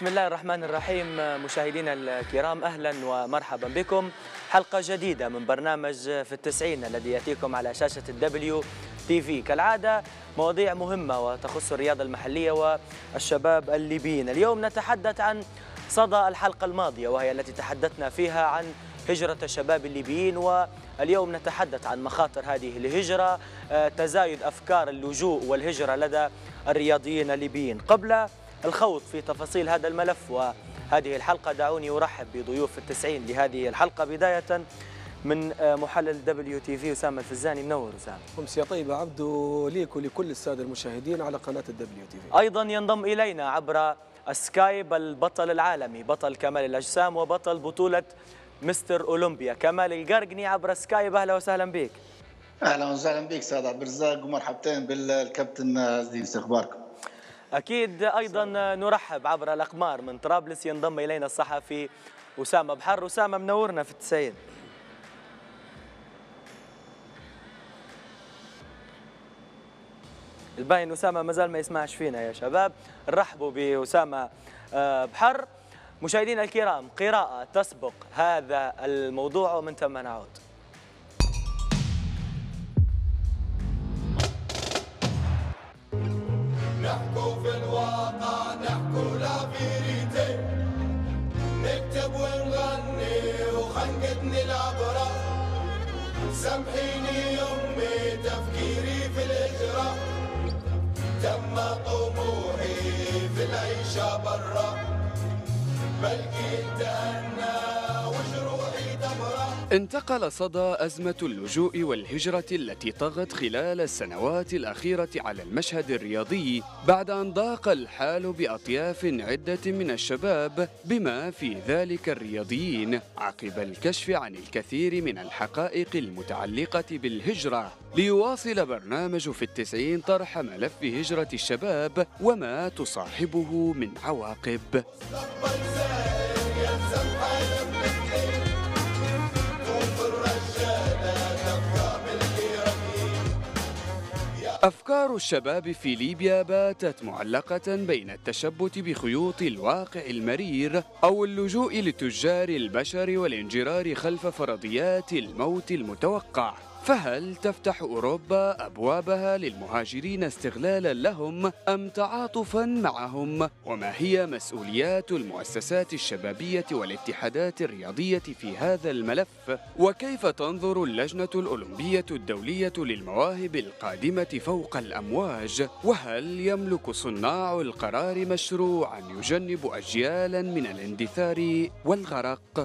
بسم الله الرحمن الرحيم. مشاهدينا الكرام، أهلا ومرحبا بكم. حلقة جديدة من برنامج في التسعين الذي يأتيكم على شاشة الدبليو تي في. كالعادة مواضيع مهمة وتخص الرياضة المحلية والشباب الليبيين. اليوم نتحدث عن صدى الحلقة الماضية وهي التي تحدثنا فيها عن هجرة الشباب الليبيين، واليوم نتحدث عن مخاطر هذه الهجرة، تزايد أفكار اللجوء والهجرة لدى الرياضيين الليبيين. قبل الخوض في تفاصيل هذا الملف وهذه الحلقة دعوني أرحب بضيوف التسعين لهذه الحلقة، بداية من محلل دبليو تي في أسامة الفزاني. منور أسامة. أمسية طيبة عبدو ليك ولكل السادة المشاهدين على قناة الدبليو تي في. أيضا ينضم إلينا عبر سكايب البطل العالمي، بطل كمال الأجسام وبطل بطولة مستر أولمبيا، كمال القرقني عبر سكايب. أهلا وسهلا بك. أهلا وسهلا بك سيد عبد الرزاق، ومرحبتين بالكابتن زين. أخباركم؟ أكيد. أيضا نرحب عبر الأقمار من طرابلس، ينضم إلينا الصحفي أسامة بحر. أسامة منورنا في التسعين. الباين أسامة ما زال ما يسمعش فينا يا شباب. نرحبوا بأسامة بحر. مشاهدينا الكرام، قراءة تسبق هذا الموضوع ومن ثم نعود. نحكوا في الواقع، نحكوا لا فيريتي، نكتب ونغني وخنقتني العبرة. سامحيني يمي تفكيري في الهجرة، تم طموحي في العيشة برا، بلقيت أنا وجروحي تبرأ. انتقل صدى أزمة اللجوء والهجرة التي طغت خلال السنوات الأخيرة على المشهد الرياضي بعد أن ضاق الحال بأطياف عدة من الشباب بما في ذلك الرياضيين، عقب الكشف عن الكثير من الحقائق المتعلقة بالهجرة. ليواصل برنامج في التسعين طرح ملف هجرة الشباب وما تصاحبه من عواقب. أفكار الشباب في ليبيا باتت معلقة بين التشبت بخيوط الواقع المرير أو اللجوء لتجار البشر والانجرار خلف فرضيات الموت المتوقع. فهل تفتح أوروبا أبوابها للمهاجرين استغلالا لهم أم تعاطفا معهم؟ وما هي مسؤوليات المؤسسات الشبابية والاتحادات الرياضية في هذا الملف؟ وكيف تنظر اللجنة الأولمبية الدولية للمواهب القادمة فوق الأمواج؟ وهل يملك صناع القرار مشروعا يجنب أجيالا من الاندثار والغرق؟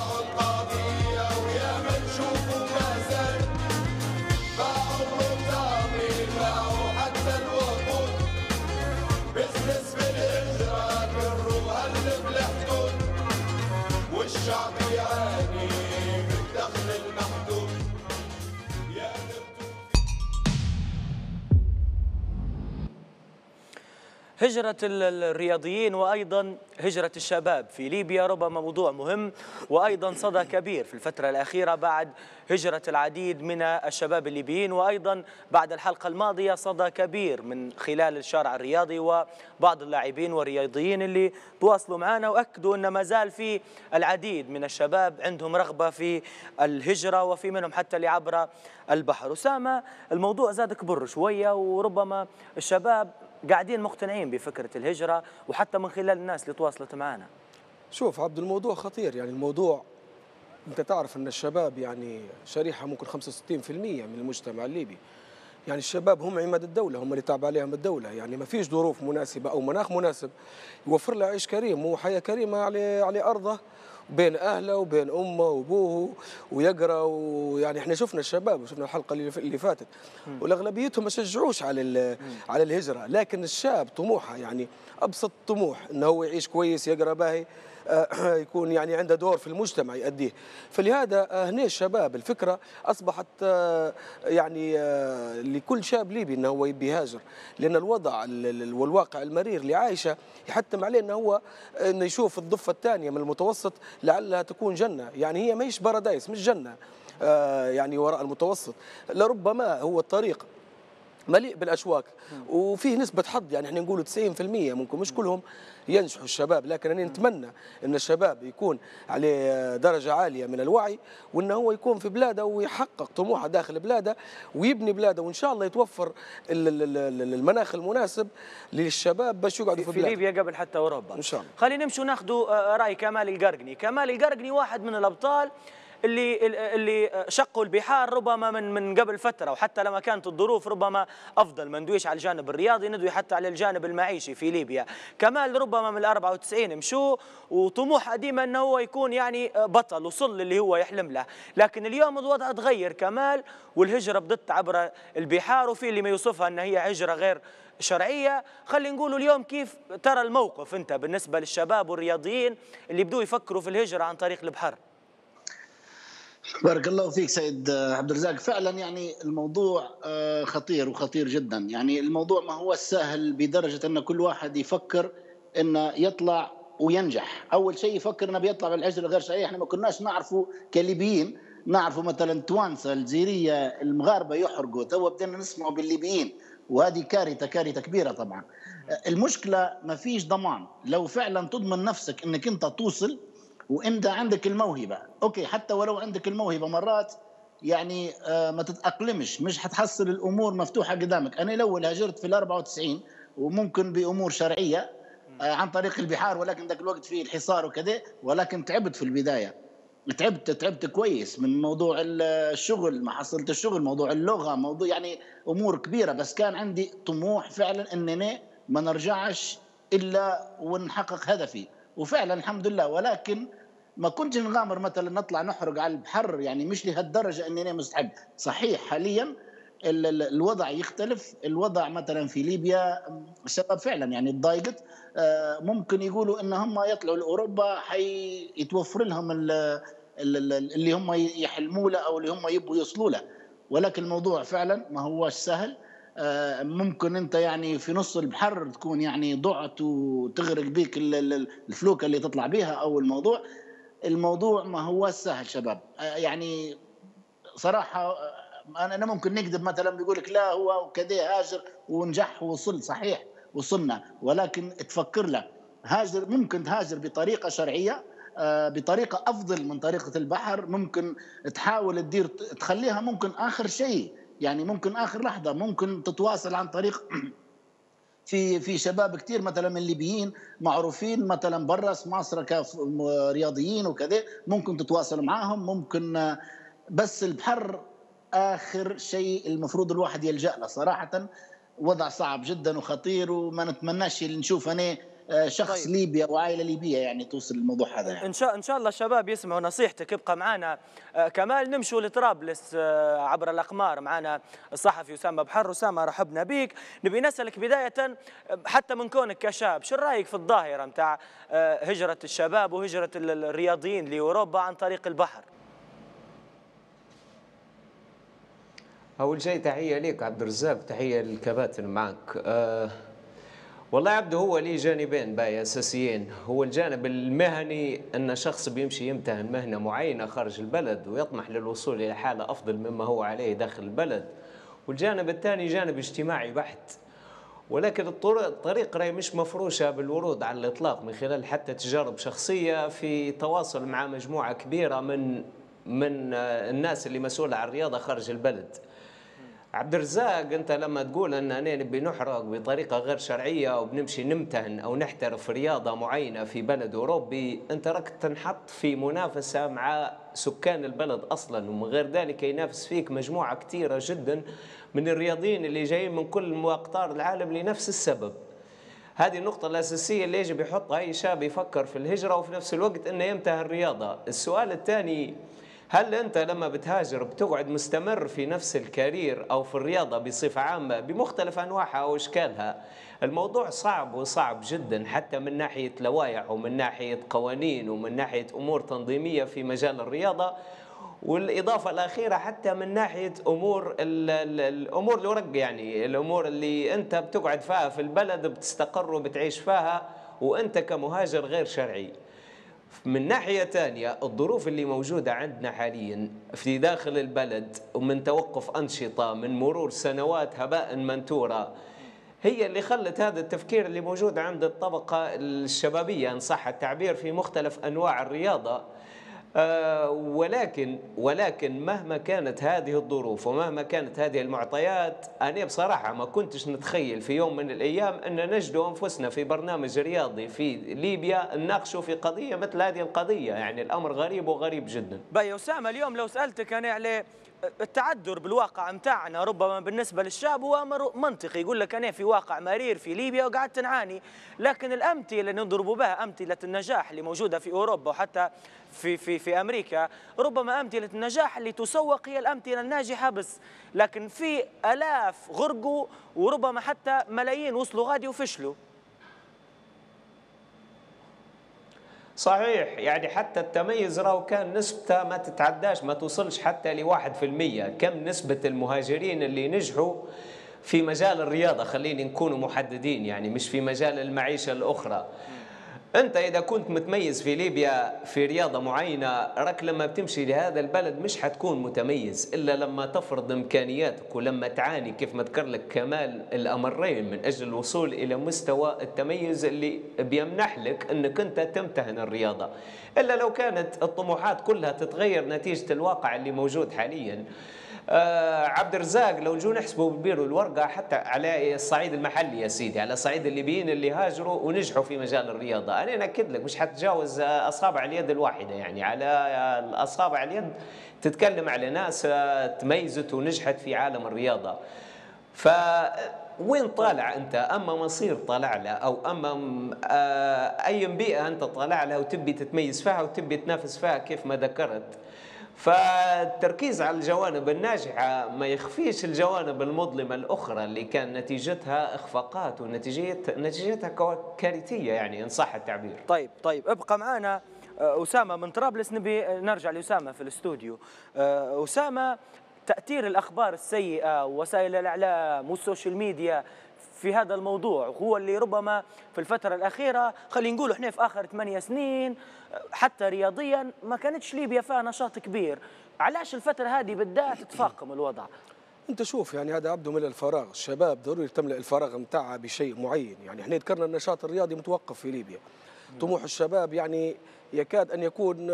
هجرة الرياضيين وأيضا هجرة الشباب في ليبيا ربما موضوع مهم وأيضا صدى كبير في الفترة الأخيرة بعد هجرة العديد من الشباب الليبيين، وأيضا بعد الحلقة الماضية صدى كبير من خلال الشارع الرياضي وبعض اللاعبين والرياضيين اللي تواصلوا معنا وأكدوا أن ما زال في العديد من الشباب عندهم رغبة في الهجرة، وفي منهم حتى اللي عبر البحر. أسامة، الموضوع زاد كبر شوية وربما الشباب قاعدين مقتنعين بفكرة الهجرة وحتى من خلال الناس اللي تواصلت معنا. شوف عبد، الموضوع خطير. يعني الموضوع أنت تعرف أن الشباب يعني شريحة ممكن 65% من المجتمع الليبي. يعني الشباب هم عماد الدولة، هم اللي تعب عليهم الدولة. يعني ما فيش ظروف مناسبة أو مناخ مناسب يوفر له عيش كريم وحياة كريمة على أرضه بين أهله وبين أمه وأبوه ويقرأ. ويعني احنا شفنا الشباب وشفنا الحلقة اللي فاتت والأغلبيتهم ما شجعوش على الهجرة، لكن الشاب طموحه يعني أبسط طموح أنه هو يعيش كويس، يقرأ باهي، يكون يعني عنده دور في المجتمع يؤديه. فلهذا هنا الشباب الفكرة أصبحت يعني لكل شاب ليبي أنه هو يبي يهاجر، لأن الوضع والواقع المرير اللي عايشه يحتم عليه أنه يشوف الضفة الثانية من المتوسط لعلها تكون جنة. يعني هي مش بارادايس، مش جنة يعني وراء المتوسط، لربما هو الطريق مليء بالاشواك وفيه نسبه حظ، يعني احنا نقولوا 90% ممكن مش كلهم ينجحوا الشباب، لكن انا نتمنى ان الشباب يكون عليه درجه عاليه من الوعي، وانه هو يكون في بلاده ويحقق طموحه داخل بلاده ويبني بلاده، وان شاء الله يتوفر المناخ المناسب للشباب باش يقعدوا في بلاده في ليبيا قبل حتى اوروبا ان شاء الله. خلينا نمشوا ناخذوا راي كمال القرقني. كمال القرقني واحد من الابطال اللي شقوا البحار ربما من قبل فتره، وحتى لما كانت الظروف ربما افضل، ما ندويش على الجانب الرياضي، ندوي حتى على الجانب المعيشي في ليبيا. كمال ربما من 94 مشوا وطموحه ديما انه هو يكون يعني بطل، وصل اللي هو يحلم له، لكن اليوم الوضع تغير كمال، والهجره بدت عبر البحار، وفي اللي ما يوصفها ان هي هجره غير شرعيه. خلينا نقولوا اليوم كيف ترى الموقف انت بالنسبه للشباب والرياضيين اللي بدوا يفكروا في الهجره عن طريق البحر؟ بارك الله فيك سيد عبد الرزاق. فعلا يعني الموضوع خطير وخطير جدا. يعني الموضوع ما هو سهل بدرجة أن كل واحد يفكر أنه يطلع وينجح. أول شيء يفكر أنه بيطلع بالهجرة غير شرعية. احنا ما كناش نعرفوا كليبيين، نعرفوا مثلا توانسة الجزيرية المغاربة يحرقوا، تو بدنا نسمعوا بالليبيين، وهذه كارثة كبيرة طبعا. المشكلة ما فيش ضمان. لو فعلا تضمن نفسك أنك أنت توصل وانت عندك الموهبه، اوكي، حتى ولو عندك الموهبه مرات يعني ما تتاقلمش، مش حتحصل الامور مفتوحه قدامك. انا الاول هاجرت في ال 94 وممكن بامور شرعيه عن طريق البحار، ولكن ذاك الوقت في الحصار وكذا، ولكن تعبت في البدايه، تعبت كويس من موضوع الشغل، ما حصلت الشغل، موضوع اللغه، موضوع يعني امور كبيره. بس كان عندي طموح فعلا انني ما نرجعش الا ونحقق هدفي، وفعلا الحمد لله. ولكن ما كنتش نغامر مثلا نطلع نحرق على البحر، يعني مش لهالدرجه اني انا مستعد. صحيح حاليا الوضع يختلف. الوضع مثلا في ليبيا الشباب فعلا يعني تضايقت، ممكن يقولوا ان هم يطلعوا لاوروبا حيتوفر لهم اللي هم يحلموا له او اللي هم يبغوا يوصلوا له، ولكن الموضوع فعلا ما هوش سهل. ممكن انت يعني في نص البحر تكون يعني ضعت وتغرق بيك الفلوكه اللي تطلع بيها، او الموضوع ما هو سهل شباب. يعني صراحه انا ممكن نكذب مثلا بيقول لك لا هو وكذا هاجر ونجح ووصل، صحيح وصلنا، ولكن تفكر له هاجر، ممكن تهاجر بطريقه شرعيه، بطريقه افضل من طريقه البحر، ممكن تحاول تدير تخليها ممكن اخر شيء، يعني ممكن اخر لحظه، ممكن تتواصل عن طريق في شباب كثير مثلا من الليبيين معروفين مثلا برا مصر كرياضيين وكذا، ممكن تتواصل معاهم، ممكن. بس البحر اخر شيء المفروض الواحد يلجأ له. صراحه وضع صعب جدا وخطير، وما نتمناش نشوف انا شخص طيب. ليبيا وعائله ليبيه يعني توصل للموضوع هذا يعني. ان شاء الله الشباب يسمعوا نصيحتك. ابقى معنا كمال، نمشوا لطرابلس عبر الاقمار، معنا الصحفي اسامه بحر. اسامه رحبنا بك. نبي نسالك بدايه حتى من كونك كشاب، شو رايك في الظاهره نتاع هجره الشباب وهجره الرياضيين لاوروبا عن طريق البحر؟ اول شيء تحيه ليك عبد الرزاق، تحيه للكباتن معك. والله يا عبدو هو ليه جانبين باقي اساسيين. هو الجانب المهني، ان شخص بيمشي يمتهن مهنه معينه خارج البلد ويطمح للوصول الى حاله افضل مما هو عليه داخل البلد. والجانب الثاني جانب اجتماعي بحت، ولكن الطريق راهي مش مفروشه بالورود على الاطلاق، من خلال حتى تجارب شخصيه في تواصل مع مجموعه كبيره من الناس اللي مسؤوله عن الرياضه خارج البلد. عبد الرزاق، انت لما تقول ان انا نبي نحرق بطريقه غير شرعيه وبنمشي نمتهن او نحترف رياضه معينه في بلد اوروبي، انت راك تنحط في منافسه مع سكان البلد اصلا، ومن غير ذلك ينافس فيك مجموعه كثيره جدا من الرياضيين اللي جايين من كل اقطار العالم لنفس السبب. هذه النقطة الأساسية اللي يجب يحطها أي شاب يفكر في الهجرة وفي نفس الوقت انه يمتهن الرياضة. السؤال الثاني، هل أنت لما بتهاجر بتقعد مستمر في نفس الكارير أو في الرياضة بصفة عامة بمختلف أنواعها أو أشكالها؟ الموضوع صعب وصعب جدا، حتى من ناحية لوائح ومن ناحية قوانين ومن ناحية أمور تنظيمية في مجال الرياضة، والإضافة الأخيرة حتى من ناحية الأمور الورق، يعني الأمور اللي أنت بتقعد فيها في البلد بتستقر وبتعيش فيها وأنت كمهاجر غير شرعي. من ناحية ثانية الظروف اللي موجودة عندنا حاليا في داخل البلد، ومن توقف أنشطة، من مرور سنوات هباء منثورة، هي اللي خلت هذا التفكير اللي موجود عند الطبقة الشبابية إن صح التعبير في مختلف أنواع الرياضة. ولكن مهما كانت هذه الظروف ومهما كانت هذه المعطيات، أنا بصراحة ما كنتش نتخيل في يوم من الأيام أن نجد أنفسنا في برنامج رياضي في ليبيا نناقشوا في قضية مثل هذه القضية. يعني الأمر غريب وغريب جدا. باي أسامة، اليوم لو سألتك أنا على التعذر بالواقع متاعنا، ربما بالنسبة للشاب هو أمر منطقي، يقول لك أنا في واقع مرير في ليبيا وقعدت نعاني، لكن الأمثلة اللي نضربوا بها أمثلة النجاح اللي موجودة في أوروبا وحتى في أمريكا، ربما أمثلة النجاح اللي تسوق هي الأمثلة الناجحة بس، لكن في آلاف غرقوا وربما حتى ملايين وصلوا غادي وفشلوا. صحيح، يعني حتى التميز راهو كان نسبته ما تتعداش، ما توصلش حتى ل1%. كم نسبة المهاجرين اللي نجحوا في مجال الرياضة، خليني نكونوا محددين، يعني مش في مجال المعيشة الأخرى. أنت إذا كنت متميز في ليبيا في رياضة معينة، راك لما بتمشي لهذا البلد مش حتكون متميز إلا لما تفرض إمكانياتك ولما تعاني كيف ما ذكر لك كمال الأمرين من أجل الوصول إلى مستوى التميز اللي بيمنح لك أنك أنت تمتهن الرياضة. إلا لو كانت الطموحات كلها تتغير نتيجة الواقع اللي موجود حالياً. عبد الرزاق، لو نجو نحسبوا بالبير والورقه حتى على الصعيد المحلي يا سيدي، على صعيد الليبيين اللي هاجروا ونجحوا في مجال الرياضه، انا ناكد لك مش حتتجاوز اصابع اليد الواحده. يعني على اصابع اليد تتكلم على ناس تميزت ونجحت في عالم الرياضه. ف وين طالع انت؟ اما مصير طالع له، او اما اي بيئه انت طالع لها وتبي تتميز فيها وتبي تنافس فيها كيف ما ذكرت. فالتركيز على الجوانب الناجحة ما يخفيش الجوانب المظلمة الأخرى اللي كان نتيجتها إخفاقات ونتيجتها كارثية، يعني إن صح التعبير. طيب ابقى معنا أسامة من طرابلس، نبي نرجع لأسامة في الاستوديو. أسامة، تأثير الأخبار السيئة ووسائل الإعلام والسوشيال ميديا في هذا الموضوع هو اللي ربما في الفترة الأخيرة، خلينا نقول احنا في آخر 8 سنين حتى رياضيا ما كانتش ليبيا فيها نشاط كبير. علاش الفترة هذه بدأت تتفاقم الوضع؟ انت شوف، يعني هذا عبده من الفراغ، الشباب ضروري تملأ الفراغ متاعها بشيء معين. يعني احنا ذكرنا النشاط الرياضي متوقف في ليبيا، طموح الشباب يعني يكاد ان يكون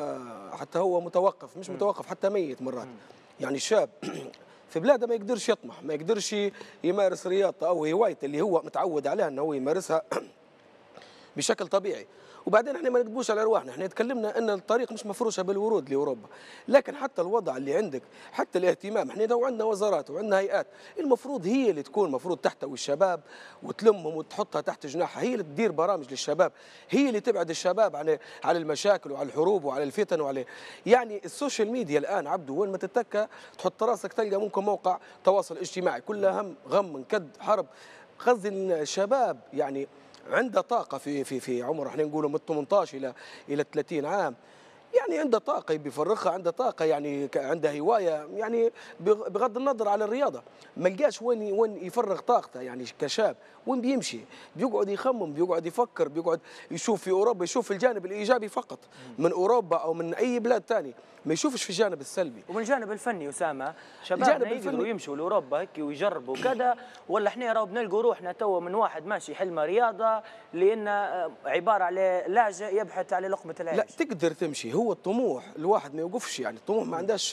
حتى هو متوقف، مش متوقف حتى ميت مرات. يعني الشاب في بلاده ما يقدرش يطمح، ما يقدرش يمارس رياضته او هوايته اللي هو متعود عليها انه هو يمارسها بشكل طبيعي. وبعدين احنا ما نكذبوش على ارواحنا، احنا تكلمنا ان الطريق مش مفروشه بالورود لاوروبا، لكن حتى الوضع اللي عندك، حتى الاهتمام، احنا لو عندنا وزارات وعندنا هيئات المفروض هي اللي تكون مفروض تحتوي الشباب وتلمهم وتحطها تحت جناحها، هي اللي تدير برامج للشباب، هي اللي تبعد الشباب عن المشاكل وعلى الحروب وعلى الفتن وعلى يعني السوشيال ميديا الان عبده وين ما تتكى تحط راسك تلقى ممكن موقع تواصل اجتماعي كلها هم غم كد حرب. قصدي الشباب يعني عنده طاقة في عمر احنا نقوله من 18 إلى 30 عام، يعني عنده طاقة بيفرغها، عنده طاقة يعني عنده هواية، يعني بغض النظر على الرياضة ما لقاش وين يفرغ طاقته. يعني كشاب وين بيمشي بيقعد يخمم، بيقعد يفكر، بيقعد يشوف في أوروبا، يشوف الجانب الإيجابي فقط من أوروبا أو من أي بلاد ثاني، ما يشوفش في الجانب السلبي. ومن الجانب الفني أسامة، شبابنا يقدروا يمشوا لأوروبا هيك ويجربوا كذا، ولا احنا راهو بنلقوا روحنا توا من واحد ماشي حلمه رياضة لأن عبارة على لاجئ يبحث على لقمة العيش؟ لا تقدر تمشي، هو الطموح الواحد ما يوقفش، يعني الطموح ما عندهاش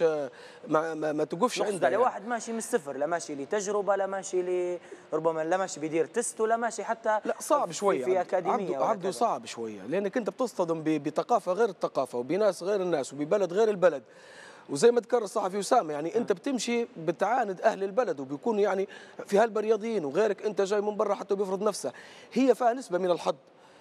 ما توقفش عنده. يعني واحد ماشي من الصفر، لا ماشي لتجربة، لا ماشي ربما لا ماشي بيدير تست، ولا ماشي حتى لا صعب شوية في أكاديمية. عبده صعب شوية، لأنك أنت بتصطدم بثقافة غير الثقافة وبناس غير الناس وببلد غير البلد. وزي ما ذكر الصحفي أسامة، يعني أنت بتمشي بتعاند أهل البلد وبيكون يعني في هلبة رياضيين، وغيرك أنت جاي من برا حتى بيفرض نفسه، هي فيها نسبة من الحظ،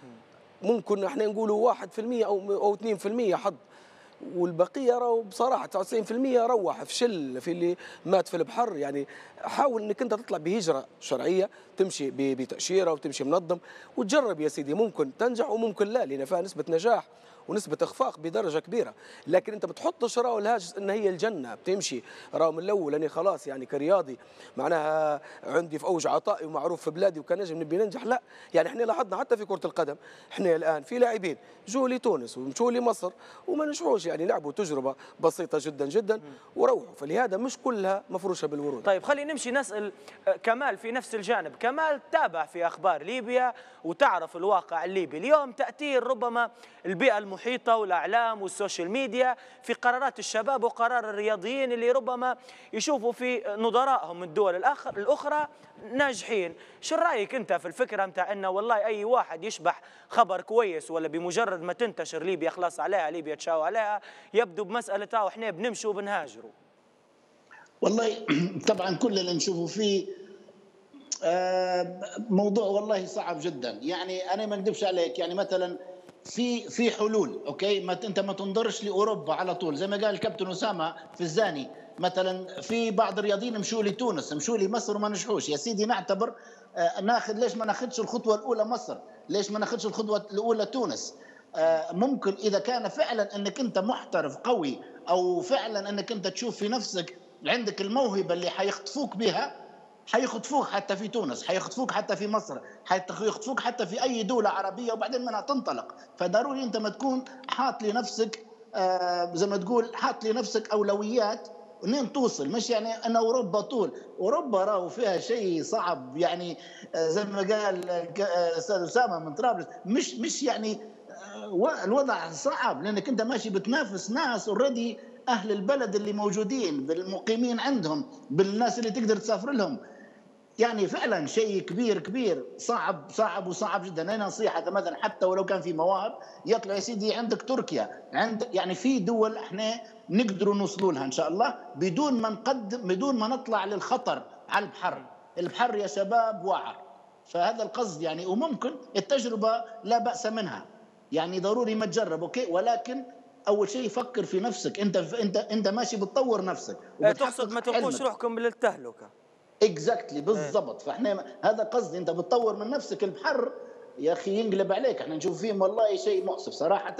ممكن احنا نقولوا 1% أو 2% حظ، والبقيه راهو بصراحه 99% روح في شل في اللي مات في البحر. يعني حاول انك انت تطلع بهجره شرعيه، تمشي بتاشيره وتمشي منظم وتجرب يا سيدي، ممكن تنجح وممكن لا، لان فيها نسبه نجاح ونسبه اخفاق بدرجه كبيره، لكن انت بتحطش راهو الهاجس ان هي الجنه بتمشي راهو من الاول. لاني خلاص يعني كرياضي معناها عندي في اوج عطائي ومعروف في بلادي وكنجم نبي ننجح، لا يعني احنا لاحظنا حتى في كره القدم، احنا الان في لاعبين جو لتونس ومشوا لمصر وما نجحوش، يعني لعبوا تجربه بسيطه جدا جدا وروحوا، فلهذا مش كلها مفروشه بالورود. طيب خلينا نمشي نسال كمال في نفس الجانب. كمال تابع في اخبار ليبيا وتعرف الواقع الليبي اليوم، تاثير ربما البيئه المحيطه والاعلام والسوشيال ميديا في قرارات الشباب وقرار الرياضيين اللي ربما يشوفوا في نظرائهم من الدول الاخرى ناجحين. شو رايك انت في الفكره نتاع انه والله اي واحد يشبح خبر كويس ولا بمجرد ما تنتشر ليبيا خلاص عليها، ليبيا تشاو عليها، يبدو بمساله احنا بنمشوا وبنهاجروا؟ والله طبعا كل اللي نشوفه فيه موضوع والله صعب جدا. يعني انا ما اكذبش عليك، يعني مثلا في حلول، اوكي، ما انت ما تنظرش لاوروبا على طول زي ما قال الكابتن اسامه في الزاني. مثلا في بعض الرياضيين مشوا لتونس، مشوا لمصر وما نجحوش. يا سيدي نعتبر ناخذ، ليش ما ناخذش الخطوه الاولى مصر؟ ليش ما ناخذش الخطوه الاولى تونس؟ ممكن اذا كان فعلا انك انت محترف قوي، او فعلا انك انت تشوف في نفسك عندك الموهبه اللي حيخطفوك بها، حيخطفوك حتى في تونس، حيخطفوك حتى في مصر، حيخطفوك حتى في اي دوله عربيه وبعدين منها تنطلق. فضروري انت ما تكون حاط لنفسك زي ما تقول حاط لنفسك اولويات منين توصل. مش يعني ان اوروبا طول، اوروبا راهو فيها شيء صعب، يعني زي ما قال استاذ اسامه من طرابلس، مش يعني الوضع صعب، لانك انت ماشي بتنافس ناس اوريدي اهل البلد اللي موجودين، بالمقيمين عندهم، بالناس اللي تقدر تسافر لهم. يعني فعلا شيء كبير كبير، صعب وصعب جدا. انا نصيحه مثلا حتى ولو كان في مواهب يطلع يا سيدي عندك تركيا، عندك يعني في دول احنا نقدروا نوصلوا لها ان شاء الله بدون ما نقدم، بدون ما نطلع للخطر على البحر. البحر يا شباب وعر، فهذا القصد يعني. وممكن التجربه لا باس منها، يعني ضروري ما تجرب، اوكي، ولكن اول شيء فكر في نفسك. انت ماشي بتطور نفسك تقصد ما تلقوش روحكم للتهلكه. اكزاكتلي بالضبط. فاحنا هذا قصدي، انت بتطور من نفسك. البحر يا اخي ينقلب عليك، احنا نشوف فيهم والله شيء مؤسف صراحه.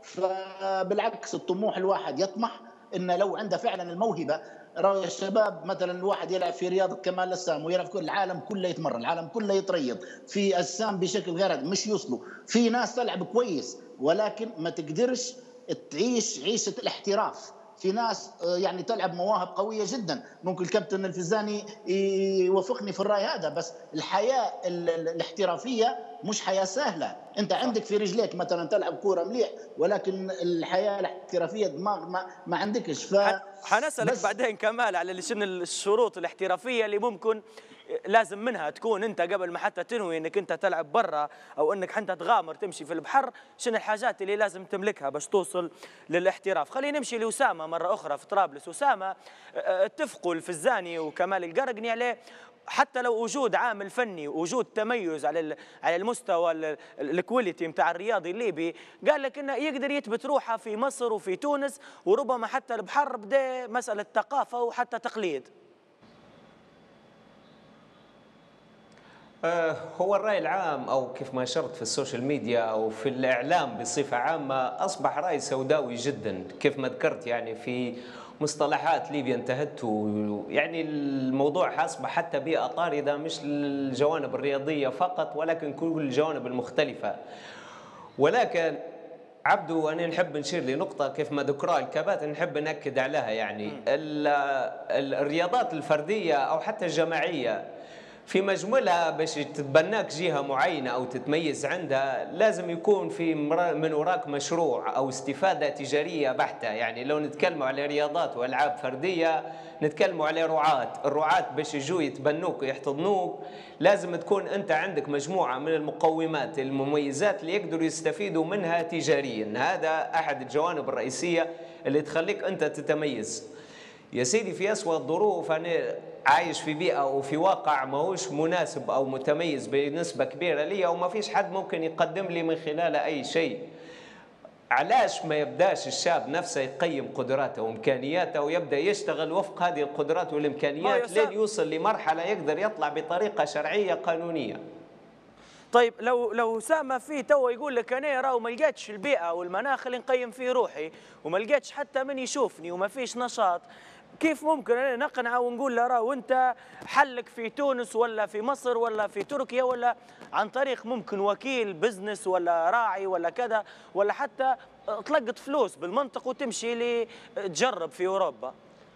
فبالعكس الطموح، الواحد يطمح انه لو عنده فعلا الموهبه. راي الشباب مثلا الواحد يلعب في رياضه كمال السام ويلعب في كل العالم كله يتمرن، العالم كله يتريض في السام بشكل غير هذا، مش يوصلوا. في ناس تلعب كويس ولكن ما تقدرش تعيش عيشه الاحتراف. في ناس يعني تلعب مواهب قويه جدا، ممكن الكابتن الفزاني يوافقني في الراي هذا، بس الحياه الاحترافيه مش حياه سهله. انت عندك في رجليك مثلا تلعب كوره مليح، ولكن الحياه الاحترافيه دماغ ما عندكش. حنسالك بعدين كمال على شنو الشروط الاحترافيه اللي ممكن لازم منها تكون انت قبل ما حتى تنوي انك انت تلعب برا او انك حتى تغامر تمشي في البحر، شنو الحاجات اللي لازم تملكها باش توصل للاحتراف. خلينا نمشي لأسامة مرة أخرى في طرابلس. أسامة، اتفقوا الفزاني وكمال القرقني عليه حتى لو وجود عامل فني ووجود تميز على المستوى الكواليتي نتاع الرياضي الليبي، قال لك انه يقدر يثبت روحه في مصر وفي تونس، وربما حتى البحر بدا مسألة ثقافة وحتى تقليد. هو الرأي العام أو كيف ما أشرت في السوشيال ميديا أو في الإعلام بصفة عامة أصبح رأي سوداوي جدا كيف ما ذكرت. يعني في مصطلحات ليبيا انتهت، يعني الموضوع أصبح حتى بيئة طاردة، مش الجوانب الرياضية فقط ولكن كل الجوانب المختلفة. ولكن عبدو أنا نحب نشير لنقطة كيف ما ذكرها الكباتن نحب نأكد عليها. يعني الرياضات الفردية أو حتى الجماعية في مجملها باش تتبناك جهة معينة أو تتميز عندها لازم يكون في من وراك مشروع أو استفادة تجارية بحتة. يعني لو نتكلموا على رياضات وألعاب فردية نتكلموا على الرعاة باش يجوا يتبنوك ويحتضنوك، لازم تكون أنت عندك مجموعة من المقومات المميزات اللي يقدروا يستفيدوا منها تجاريا. هذا أحد الجوانب الرئيسية اللي تخليك أنت تتميز. يا سيدي في أسوأ الظروف أنا عايش في بيئة وفي واقع ماهوش مناسب أو متميز بنسبة كبيرة لي، وما فيش حد ممكن يقدم لي من خلاله أي شيء. علاش ما يبداش الشاب نفسه يقيم قدراته وإمكانياته ويبدأ يشتغل وفق هذه القدرات والإمكانيات لين يوصل لمرحلة يقدر يطلع بطريقة شرعية قانونية. طيب لو سامة فيه تو يقول لك انا راه ما لقيتش البيئه والمناخ اللي نقيم فيه روحي وما لقيتش حتى من يشوفني وما فيش نشاط، كيف ممكن انا نقنعه ونقول له راه وانت حلك في تونس ولا في مصر ولا في تركيا، ولا عن طريق ممكن وكيل بزنس ولا راعي ولا كذا، ولا حتى تلقط فلوس بالمنطق وتمشي لي تجرب في اوروبا؟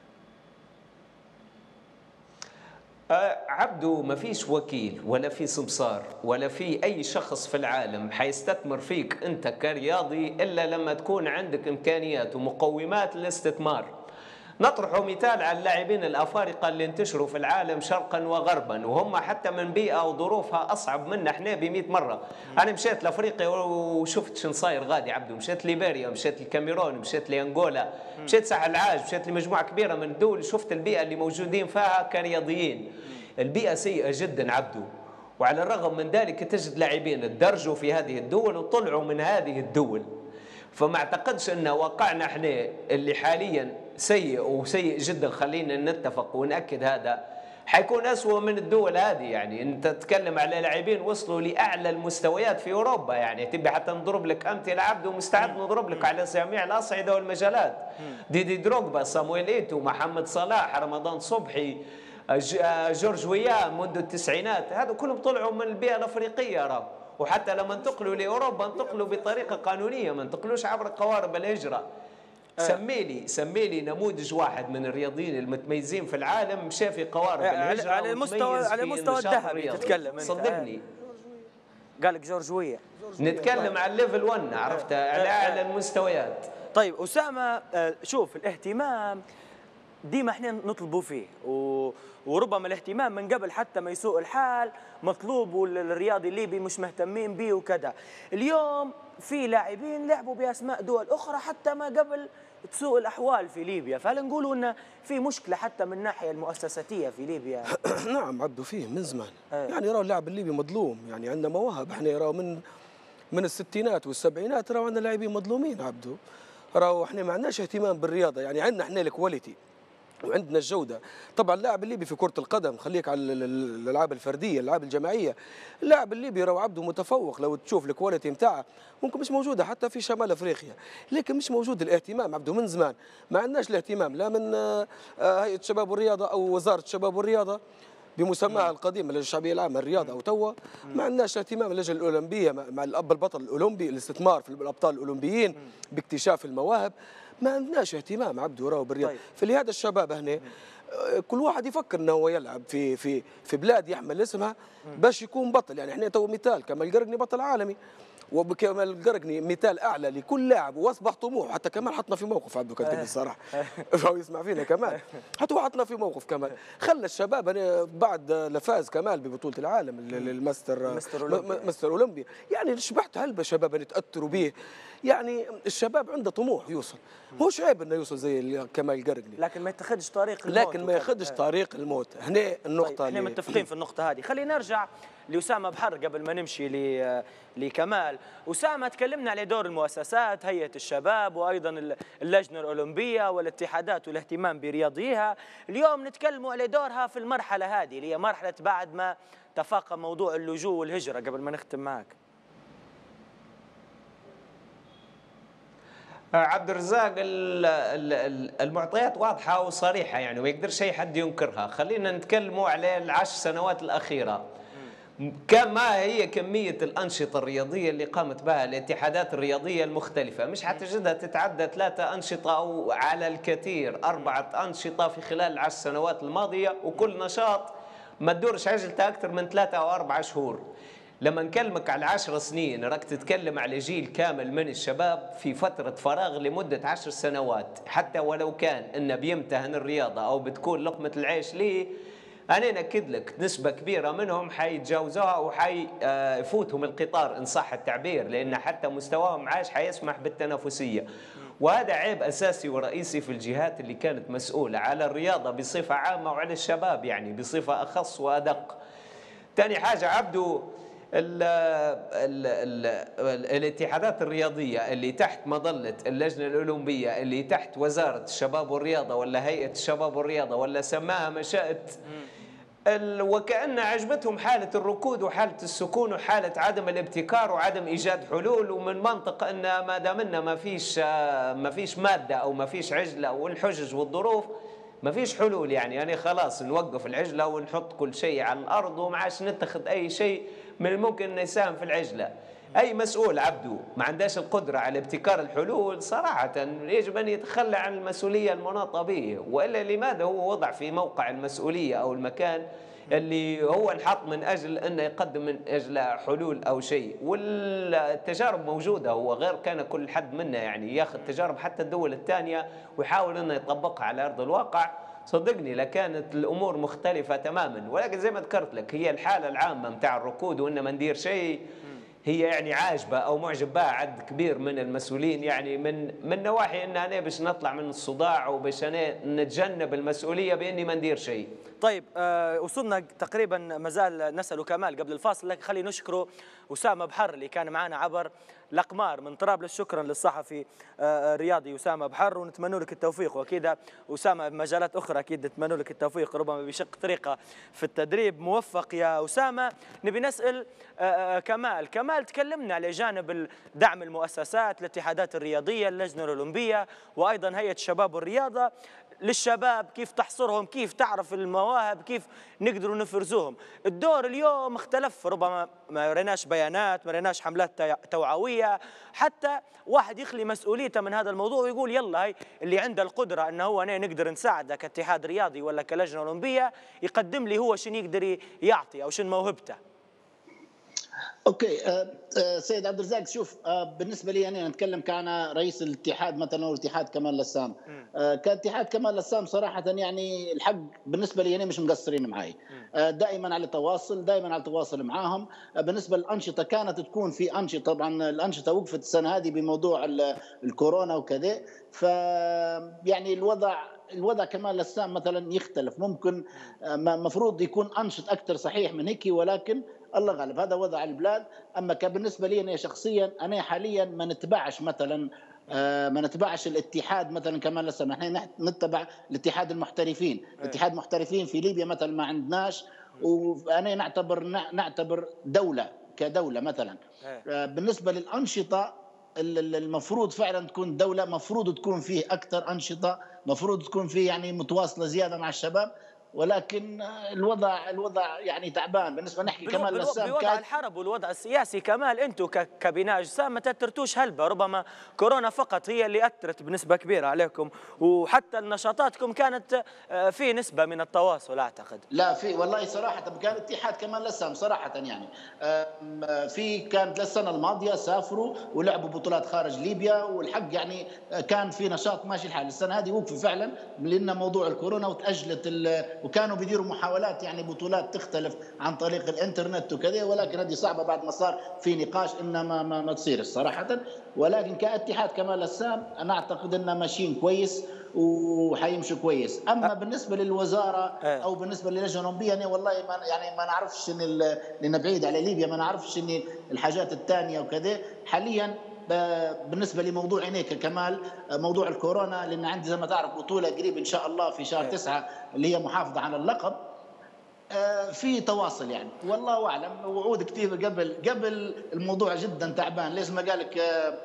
عبدو، ما فيش وكيل ولا في سمسار ولا في أي شخص في العالم حيستثمر فيك أنت كرياضي إلا لما تكون عندك إمكانيات ومقومات للاستثمار. نطرح مثال على اللاعبين الأفارقة اللي انتشروا في العالم شرقا وغربا، وهم حتى من بيئة وظروفها أصعب منا احنا ب100 مرة. أنا مشيت لأفريقيا وشفت شن صاير غادي عبدو، مشيت ليبيريا، مشيت للكاميرون، مشيت لأنغولا، مشيت ساحل العاج، مشيت لمجموعة كبيرة من الدول، شفت البيئة اللي موجودين فيها كرياضيين. البيئة سيئة جدا عبدو، وعلى الرغم من ذلك تجد لاعبين تدرجوا في هذه الدول وطلعوا من هذه الدول. فما اعتقدش ان واقعنا احنا اللي حاليا سيء وسيء جدا، خلينا نتفق ونأكد هذا، حيكون أسوأ من الدول هذه. يعني انت تتكلم على لاعبين وصلوا لاعلى المستويات في اوروبا، يعني تبي حتى نضرب لك امثله عبد ومستعد نضرب لك على جميع الاصعده والمجالات. ديدي دروغبا، صامويل ايتو، محمد صلاح، رمضان صبحي، جورج ويا منذ التسعينات، هذا كلهم طلعوا من البيئه الافريقيه راه. وحتى لما انتقلوا لاوروبا انتقلوا بطريقه قانونيه، ما انتقلوش عبر قوارب الهجره. سمي لي نموذج واحد من الرياضيين المتميزين في العالم مشى في قوارب الهجره على المستوى الذهبي تتكلم انت. صدقني قال لك جورجويه. نتكلم على الليفل 1، عرفت، على اعلى المستويات. طيب اسامه، شوف الاهتمام ديما احنا نطلبوا فيه، وربما الاهتمام من قبل حتى ما يسوء الحال مطلوب، والرياضي الليبي مش مهتمين به وكذا. اليوم في لاعبين لعبوا باسماء دول اخرى حتى ما قبل تسوء الاحوال في ليبيا، فهل نقولوا ان في مشكله حتى من الناحيه المؤسساتيه في ليبيا؟ نعم عبدو، فيه من زمان. يعني راه اللاعب الليبي مظلوم، يعني عندنا مواهب احنا راه من الستينات والسبعينات راه عندنا لاعبين مظلومين عبدو. راه احنا ما عندناش اهتمام بالرياضه، يعني عندنا احنا الكواليتي وعندنا الجوده. طبعا اللاعب الليبي في كره القدم، خليك على الالعاب الفرديه، الالعاب الجماعيه، اللاعب الليبي راهو عبده متفوق. لو تشوف الكواليتي نتاعه ممكن مش موجوده حتى في شمال افريقيا، لكن مش موجود الاهتمام عبده من زمان. ما عندناش الاهتمام لا من هيئه الشباب والرياضه او وزاره الشباب والرياضه بمسماها القديم اللجنه الشعبيه العامه للرياضه او توا. ما عندناش اهتمام اللجنه الاولمبيه مع الاب البطل الاولمبي، الاستثمار في الابطال الاولمبيين باكتشاف المواهب. ما عندناش اهتمام عبده راهو بالرياضه. طيب. فلهذا الشباب هنا كل واحد يفكر انه هو يلعب في بلاد يحمل اسمها باش يكون بطل. يعني احنا تو مثال كمال القرقني بطل عالمي، وبكمال القرقني مثال اعلى لكل لاعب واصبح طموح. حتى كمال حطنا في موقف عبده كان الصراحه فهو يسمع فينا كمال، حتى هو حطنا في موقف كمال خلى الشباب. انا بعد لفاز كمال ببطوله العالم المستر اولمبي، يعني شبعت هلبة شباب نتاثروا به. يعني الشباب عنده طموح يوصل، مش عيب انه يوصل زي كمال القرقني، لكن ما يتخذش طريق الموت. لكن ما ياخذش طريق الموت. هنا النقطه. طيب احنا متفقين في النقطه هذه. خلينا نرجع لأسامة بحر قبل ما نمشي لكمال. أسامة، تكلمنا على دور المؤسسات، هيئة الشباب وأيضا اللجنة الأولمبية والاتحادات والاهتمام برياضيها. اليوم نتكلموا على دورها في المرحلة هذه اللي هي مرحلة بعد ما تفاقم موضوع اللجوء والهجرة. قبل ما نختم معك عبد الرزاق، المعطيات واضحة وصريحة، يعني ما يقدرش أي حد ينكرها. خلينا نتكلموا على ال10 سنوات الأخيرة. ما هي كمية الأنشطة الرياضية اللي قامت بها الاتحادات الرياضية المختلفة؟ مش حتجدها تتعدى 3 أنشطة أو على الكثير 4 أنشطة في خلال ال10 سنوات الماضية، وكل نشاط ما تدورش عجلته أكثر من 3 أو 4 شهور. لما نكلمك على 10 سنين راك تتكلم على جيل كامل من الشباب في فترة فراغ لمدة 10 سنوات، حتى ولو كان إنه بيمتهن الرياضة أو بتكون لقمة العيش ليه، أنا نأكد لك نسبة كبيرة منهم حيتجاوزوها وحيفوتهم القطار إن صح التعبير، لأن حتى مستواهم عايش حيسمح بالتنافسية. وهذا عيب أساسي ورئيسي في الجهات اللي كانت مسؤولة على الرياضة بصفة عامة وعلى الشباب يعني بصفة أخص وأدق. تاني حاجة عبدو، الاتحادات الرياضية اللي تحت مظلة اللجنة الأولمبية، اللي تحت وزارة الشباب والرياضة ولا هيئة الشباب والرياضة ولا سماها ما شئت، وكأن عجبتهم حالة الركود وحالة السكون وحالة عدم الابتكار وعدم إيجاد حلول، ومن منطق أن ما دامنا ما فيش مادة أو ما فيش عجلة والحجج والظروف ما فيش حلول، يعني خلاص نوقف العجلة ونحط كل شيء على الأرض وما عادش نتخذ أي شيء من الممكن أن يساهم في العجلة. أي مسؤول عبده ما عندهاش القدرة على ابتكار الحلول صراحة يجب أن يتخلى عن المسؤولية المناطة به، وإلا لماذا هو وضع في موقع المسؤولية أو المكان اللي هو انحط من أجل أنه يقدم من أجل حلول أو شيء؟ والتجارب موجودة، هو غير كان كل حد منا يعني ياخذ تجارب حتى الدول الثانية ويحاول أنه يطبقها على أرض الواقع، صدقني لكانت الأمور مختلفة تماما. ولكن زي ما ذكرت لك هي الحالة العامة متاع الركود وإن ما ندير شيء هي يعني عاجبة أو معجب بها عدد كبير من المسؤولين، يعني من نواحي أن أنا باش نطلع من الصداع وباش أنا نتجنب المسؤولية بإني ما ندير شيء. طيب وصلنا تقريبا، مازال نسأل كمال قبل الفاصل، لكن خلينا نشكره أسامة بحر اللي كان معنا عبر الأقمار من طرابلس. شكرا للصحفي الرياضي أسامة بحر، ونتمنى لك التوفيق. وأكيد أسامة بمجالات أخرى أكيد نتمنى لك التوفيق، ربما بشق طريقة في التدريب. موفق يا أسامة. نبي نسأل كمال تكلمنا على جانب دعم المؤسسات، الاتحادات الرياضية، اللجنة الأولمبية، وأيضا هيئة الشباب والرياضة للشباب، كيف تحصرهم، كيف تعرف المواهب، كيف نقدروا نفرزوهم. الدور اليوم اختلف، ربما ما ريناش بيانات، ما ريناش حملات توعوية، حتى واحد يخلي مسؤوليته من هذا الموضوع ويقول يلا هي اللي عنده القدرة أنه هو أنا نقدر نساعده كاتحاد رياضي ولا كلجنة أولمبية، يقدم لي هو شنو يقدر يعطي أو شنو موهبته. اوكي سيد عبد الرزاق، شوف بالنسبه لي انا نتكلم كان رئيس الاتحاد مثلا والاتحاد كمال لسام. كاتحاد كمال لسام صراحه يعني الحق بالنسبه لي انا مش مقصرين معي، دائما على تواصل، دائما على تواصل معاهم. بالنسبه للانشطه كانت تكون في انشطه، طبعا الانشطه وقفت السنه هذه بموضوع الكورونا وكذا، ف يعني الوضع كمال لسام مثلا يختلف، ممكن مفروض يكون انشط اكثر صحيح من هيك، ولكن الله غالب هذا وضع البلاد. اما بالنسبه لي انا شخصيا، انا حاليا ما نتبعش مثلا ما نتبعش الاتحاد مثلا كمال لسام، احنا نتبع الاتحاد المحترفين. الاتحاد المحترفين في ليبيا مثلا ما عندناش، وانا نعتبر دوله كدوله مثلا. بالنسبه للانشطه المفروض فعلا تكون دولة، مفروض تكون فيه أكثر أنشطة، مفروض تكون فيه يعني متواصلة زيادة مع الشباب، ولكن الوضع يعني تعبان. بالنسبه نحكي كمال لسام بوضع الحرب والوضع السياسي كمال، انتم كبناء اجسام ما تاثرتوش هلبة، ربما كورونا فقط هي اللي اثرت بنسبه كبيره عليكم، وحتى نشاطاتكم كانت في نسبه من التواصل اعتقد. لا في والله صراحه كان اتحاد كمال لسام صراحه يعني في كانت السنه الماضيه سافروا ولعبوا بطولات خارج ليبيا، والحق يعني كان في نشاط ماشي الحال. السنه هذه وقفوا فعلا لان موضوع الكورونا وتاجلت وكانوا بيديروا محاولات يعني بطولات تختلف عن طريق الانترنت وكذا، ولكن هذه صعبه بعد ما صار في نقاش انها ما تصير صراحه. ولكن كاتحاد كمال لسام انا اعتقد اننا ماشيين كويس وحيمشوا كويس. اما بالنسبه للوزاره او بالنسبه للجنه الاولمبيه انا والله ما نعرفش لان بعيد على ليبيا، ما نعرفش ان الحاجات الثانيه وكذا حاليا. بالنسبه لموضوع هناك كمال موضوع الكورونا، لان عندي زي ما تعرف بطوله قريب ان شاء الله في شهر 9 اللي هي محافظه على اللقب، في تواصل يعني والله اعلم، وعود كثير قبل الموضوع جدا تعبان. ليش ما قالك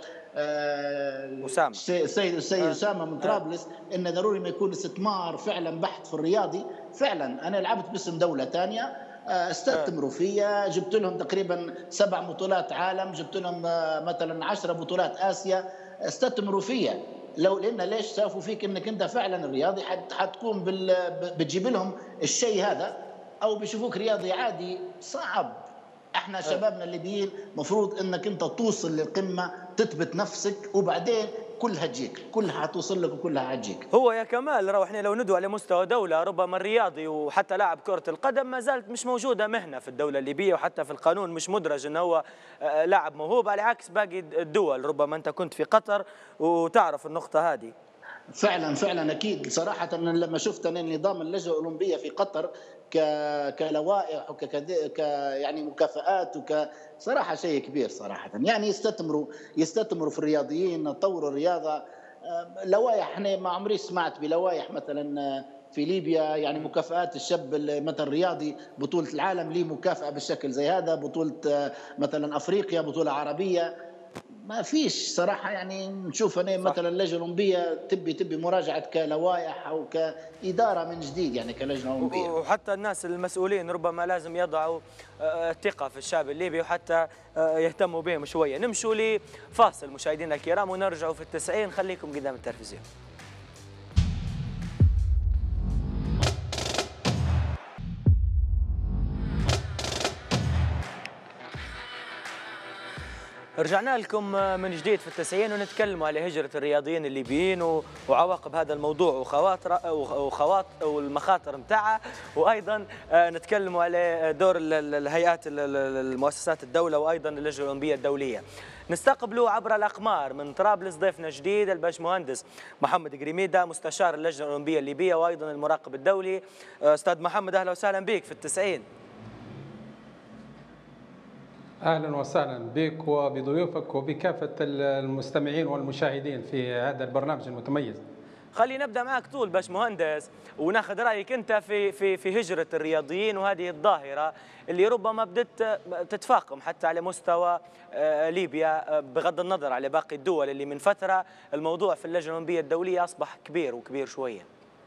أسامة السيد أسامة من طرابلس إن ضروري ما يكون استثمار فعلا بحث في الرياضي. فعلا أنا لعبت باسم دولة ثانية، استثمروا فيها، جبت لهم تقريبا 7 بطولات عالم، جبت لهم مثلا 10 بطولات آسيا، استثمروا فيها. لأن ليش شافوا فيك إنك أنت فعلا الرياضي حتكون بتجيب لهم الشيء هذا، أو بيشوفوك رياضي عادي صعب. احنا شبابنا الليبيين مفروض انك انت توصل للقمه، تثبت نفسك، وبعدين كلها تجيك، كلها حتوصل لك وكلها حتجيك. هو يا كمال راهو احنا لو ندعو على مستوى دوله، ربما الرياضي وحتى لاعب كره القدم ما زالت مش موجوده مهنه في الدوله الليبيه، وحتى في القانون مش مدرج انه هو لاعب موهوب، على عكس باقي الدول. ربما انت كنت في قطر وتعرف النقطه هذه. فعلا اكيد صراحه. لما شفت انا نظام اللجنه الاولمبيه في قطر كلوائح يعني مكافآت صراحه شيء كبير صراحه. يعني يستثمروا في الرياضيين، يطوروا الرياضه. لوائح انا ما عمري سمعت بلوائح مثلا في ليبيا يعني مكافآت الشاب مثلا رياضي، بطولة العالم ليه مكافأة بالشكل زي هذا، بطولة مثلا أفريقيا، بطولة عربية، ما فيش صراحة. يعني نشوف أنا صح. مثلا اللجنة الأولمبية تبي مراجعة كلوائح أو كإدارة من جديد، يعني كلجنة أولمبية. وحتى الناس المسؤولين ربما لازم يضعوا ثقة في الشعب الليبي، وحتى يهتموا بهم شوية. نمشوا لفاصل مشاهدينا الكرام ونرجعوا في 90. خليكم قدام التلفزيون. رجعنا لكم من جديد في 90 ونتكلموا على هجرة الرياضيين الليبيين وعواقب هذا الموضوع والمخاطر متاعها، وأيضا نتكلموا على دور الهيئات المؤسسات الدولة وأيضا اللجنة الأولمبية الدولية. نستقبلوا عبر الأقمار من طرابلس ضيفنا جديد الباشمهندس محمد قريميدة، مستشار اللجنة الأولمبية الليبية وأيضا المراقب الدولي. أستاذ محمد أهلا وسهلا بك في 90. أهلا وسهلا بك وبضيوفك وبكافة المستمعين والمشاهدين في هذا البرنامج المتميز. خلينا نبدا معك طول باشمهندس وناخذ رايك انت في هجره الرياضيين وهذه الظاهره اللي ربما بدت تتفاقم حتى على مستوى ليبيا بغض النظر على باقي الدول اللي من فتره الموضوع في اللجنه الاولمبيه الدوليه اصبح كبير شويه.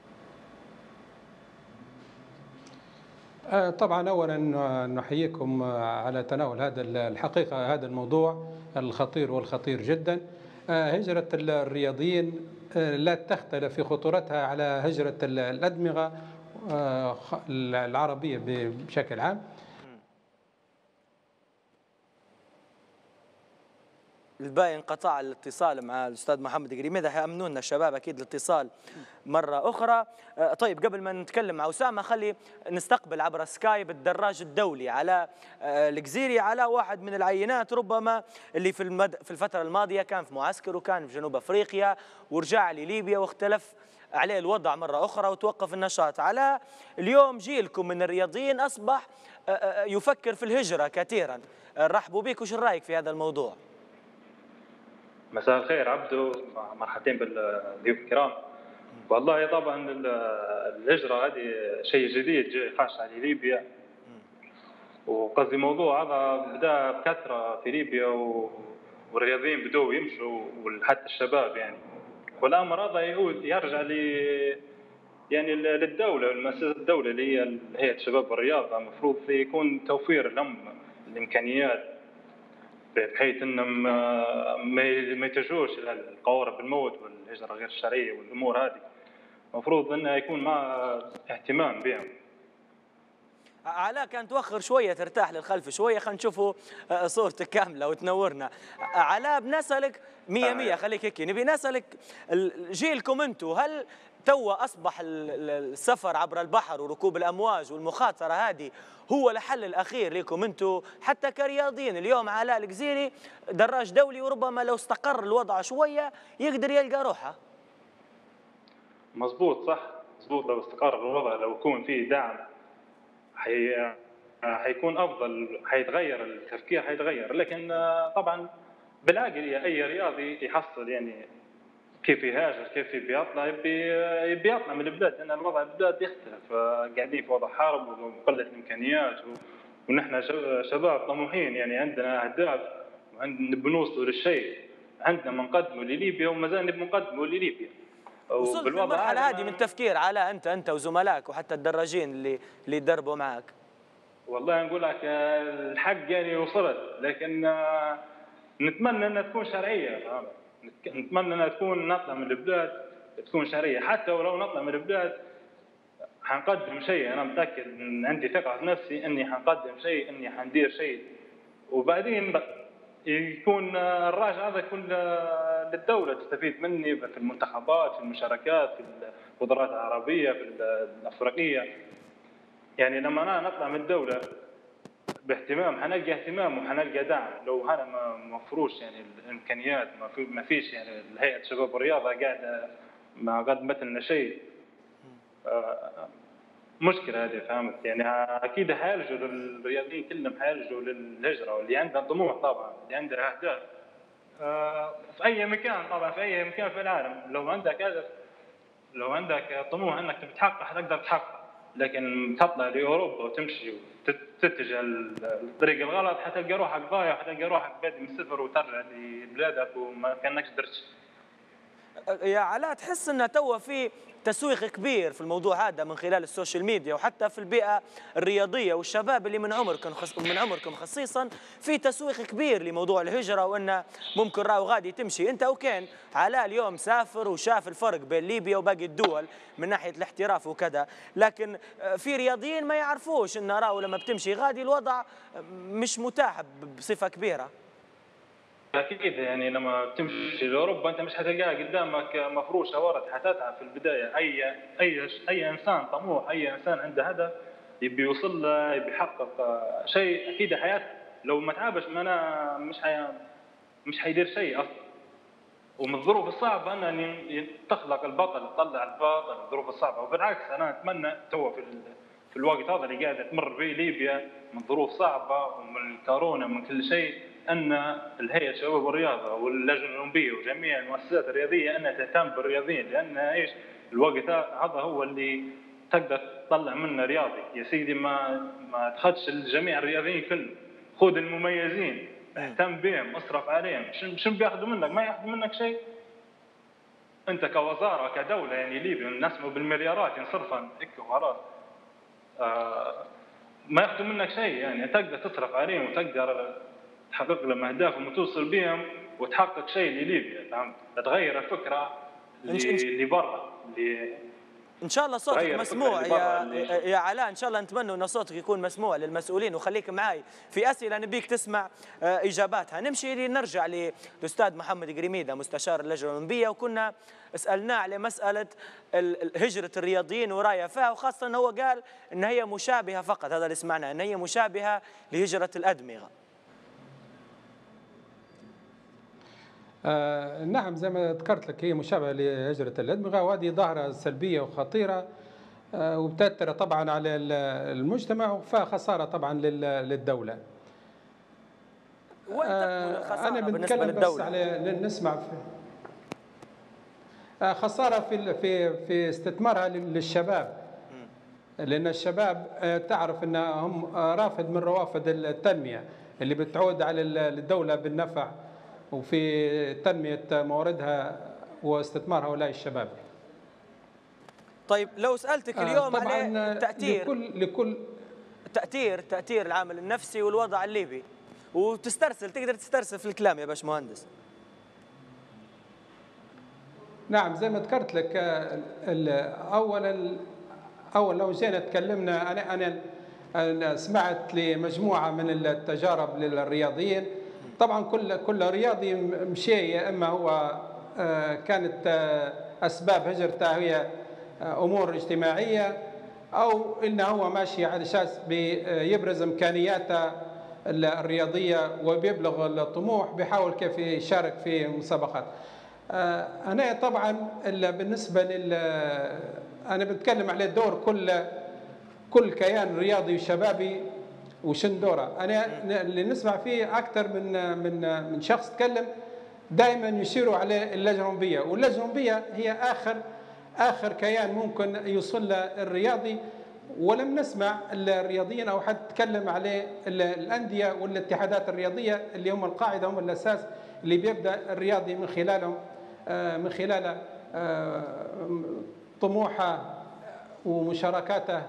طبعا اولا نحييكم على تناول هذا الحقيقه هذا الموضوع الخطير والخطير جدا. هجره الرياضيين لا تختلف في خطورتها على هجره الادمغه العربيه بشكل عام. الباقي انقطع الاتصال مع الاستاذ محمد قريميدة، هيأمنوا لنا الشباب اكيد الاتصال مره اخرى. طيب قبل ما نتكلم مع اسامه خلي نستقبل عبر سكايب الدراج الدولي على الجزيري، على واحد من العينات ربما اللي في الفتره الماضيه كان في معسكر وكان في جنوب افريقيا ورجع لليبيا واختلف عليه الوضع مره اخرى وتوقف النشاط. على اليوم جيلكم من الرياضيين اصبح يفكر في الهجره كثيرا. رحبوا بك، وش رايك في هذا الموضوع؟ مساء الخير عبدو، مرحبتين بالضيوف الكرام. والله طبعا الهجرة هذه شيء جديد جاي خاص على ليبيا، وقصدي موضوع هذا بدا بكثرة في ليبيا والرياضيين بدوا يمشوا وحتى الشباب يعني. والامر هذا يرجع يعني للدولة، المؤسسة الدولة اللي هي هيئة الشباب والرياضة، المفروض يكون توفير لهم الامكانيات بحيث انهم ما يتجهوش الى القوارب بالموت والهجره غير الشرعيه والامور هذه. المفروض انه يكون مع اهتمام بهم. علاء كان توخر شويه ترتاح للخلف شويه، خلينا نشوفوا صورتك كامله وتنورنا. علاء بنسالك 100 خليك هيك، نبي نسالك جيلكم انتم، هل توا اصبح السفر عبر البحر وركوب الامواج والمخاطره هذه هو الحل الاخير لكم انتم حتى كرياضيين؟ اليوم علاء الجزيري دراج دولي وربما لو استقر الوضع شويه يقدر يلقى روحه. مزبوط، صح، مزبوط. لو استقر الوضع، لو يكون فيه دعم حيكون افضل، حيتغير التفكير، حيتغير. لكن طبعا بالعقل اي رياضي يحصل يعني كيف يهاجر، كيف بيطلع من البلاد، لان الوضع البلاد يختلف. قاعدين في وضع حرب وقله الامكانيات، ونحن شباب طموحين يعني عندنا اهداف ونبي نوصلوا للشيء، عندنا ما نقدمه لليبيا وما زال نبي نقدمه لليبيا. وصلت للمرحله هذه من تفكير على انت وزملائك وحتى الدراجين اللي يدربوا معك؟ والله نقول لك الحق يعني وصلت، لكن نتمنى انها تكون شرعيه. نتمنى انها تكون نطلع من البلاد تكون شرعيه. حتى ولو نطلع من البلاد حنقدم شيء، انا متاكد، عندي ثقه في نفسي اني حنقدم شيء، اني حندير شيء، وبعدين يكون الراجع هذا يكون للدوله تستفيد مني في المنتخبات، في المشاركات، في البطولات العربيه، في الافريقيه. يعني لما انا نطلع من الدوله باهتمام حنلقى اهتمام وحنلقى دعم. لو هذا ما مفروش يعني الامكانيات، ما فيش يعني هيئه الشباب والرياضه قاعده ما قدمت لنا شيء، مشكله هذه، فهمت؟ يعني اكيد حيلجوا الرياضيين كلهم حيلجوا للهجره، واللي عنده طموح طبعا، اللي عنده اهداف في اي مكان، طبعا في اي مكان في العالم، لو عندك هدف لو عندك طموح انك تبي تحقق حتقدر تحقق، لكن تطلع لاوروبا وتمشي وتتجه الطريق الغلط حتلقى روحك ضايع، حتلقى روحك بادئ من الصفر وترجع لبلادك وما كانكش درتش. يا علاء، تحس انه توا في تسويق كبير في الموضوع هذا من خلال السوشيال ميديا وحتى في البيئه الرياضيه والشباب اللي من عمركم خصيصا، في تسويق كبير لموضوع الهجره وانه ممكن راهو غادي تمشي. انت وكان علاء اليوم سافر وشاف الفرق بين ليبيا وباقي الدول من ناحيه الاحتراف وكذا، لكن في رياضيين ما يعرفوش ان راهو لما بتمشي غادي الوضع مش متاح بصفه كبيره. اكيد يعني لما تمشي لاوروبا انت مش حتلقاها قدامك مفروشه ورد، حتتعب في البدايه. اي انسان طموح، اي انسان عنده هدف يبي يوصل له، يبي يحقق شيء، اكيد حياته لو ما تعبش مش حيدير شيء اصلا. ومن الظروف الصعبه ان تخلق البطل، تطلع البطل من الظروف الصعبه. وبالعكس انا اتمنى تو في الوقت هذا اللي قاعده تمر به ليبيا من ظروف صعبه ومن الكورونا ومن كل شيء، ان الهيئه الشباب والرياضه واللجنه الاولمبيه وجميع المؤسسات الرياضيه انها تهتم بالرياضيين، لان ايش الوقت هذا هو اللي تقدر تطلع منه رياضي. يا سيدي ما تخدش الجميع الرياضيين كلهم، خذ المميزين اهتم بهم، اصرف عليهم. شنو بياخذوا منك؟ ما ياخذوا منك شيء. انت كوزاره كدوله يعني ليبيا نسموا بالمليارات ينصرفن هيك وخلاص، ما ياخذوا منك شيء. يعني تقدر تصرف عليهم وتقدر تحقق لهم اهدافهم وتوصل بهم وتحقق شيء لليبيا، فهمت؟ تغير الفكره اللي برا ان شاء الله صوتك مسموع يا علاء. ان شاء الله نتمنى ان صوتك يكون مسموع للمسؤولين، وخليك معي في اسئله نبيك تسمع اجاباتها. نمشي نرجع للاستاذ محمد قريميده مستشار اللجنه الاولمبيه، وكنا سالناه على مساله هجره الرياضيين ورايه فيها، وخاصه انه هو قال ان هي مشابهه فقط، هذا اللي سمعناه، ان هي مشابهه لهجره الادمغه. نعم، زي ما ذكرت لك هي مشابهة لهجرة الأدمغة، وهذه ظاهرة سلبية وخطيرة وبتأثر طبعا على المجتمع وفيها خسارة طبعا للدولة. أنا بنتكلم بس على نسمع خسارة في استثمارها للشباب، لأن الشباب تعرف أنهم رافد من روافد التنمية اللي بتعود على الدولة بالنفع وفي تنمية مواردها واستثمار هؤلاء الشباب. طيب لو سألتك اليوم على تأثير العامل النفسي والوضع الليبي، تقدر تسترسل في الكلام يا باشمهندس. نعم، زي ما ذكرت لك أول لو جينا تكلمنا، أنا سمعت لمجموعة من التجارب للرياضيين. طبعا كل رياضي مشي، يا اما هو كانت اسباب هجرته هي امور اجتماعيه، او انه هو ماشي على اساس بيبرز امكانياته الرياضيه وبيبلغ الطموح، بيحاول كيف يشارك في مسابقات. انا طبعا بالنسبه انا بتكلم على دور كل كيان رياضي وشبابي وشن دوره. انا اللي نسمع فيه اكثر من شخص تكلم دائما يشيروا على اللجنه الاولمبيه، واللجنه الاولمبيه هي اخر كيان ممكن يوصل له الرياضي، ولم نسمع الرياضيين او حد تكلم عليه الانديه والاتحادات الرياضيه اللي هم القاعده، هم الاساس اللي بيبدا الرياضي من خلال طموحه ومشاركاته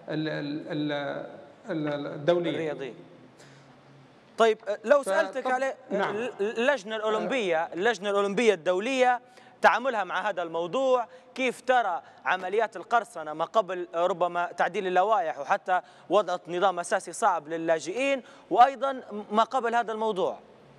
الدولية الرياضية. طيب لو سألتك على نعم. اللجنة الأولمبية الدولية تعاملها مع هذا الموضوع، كيف ترى عمليات القرصنة ما قبل ربما تعديل اللوائح وحتى وضع نظام أساسي صعب للاجئين، وأيضا ما قبل هذا الموضوع؟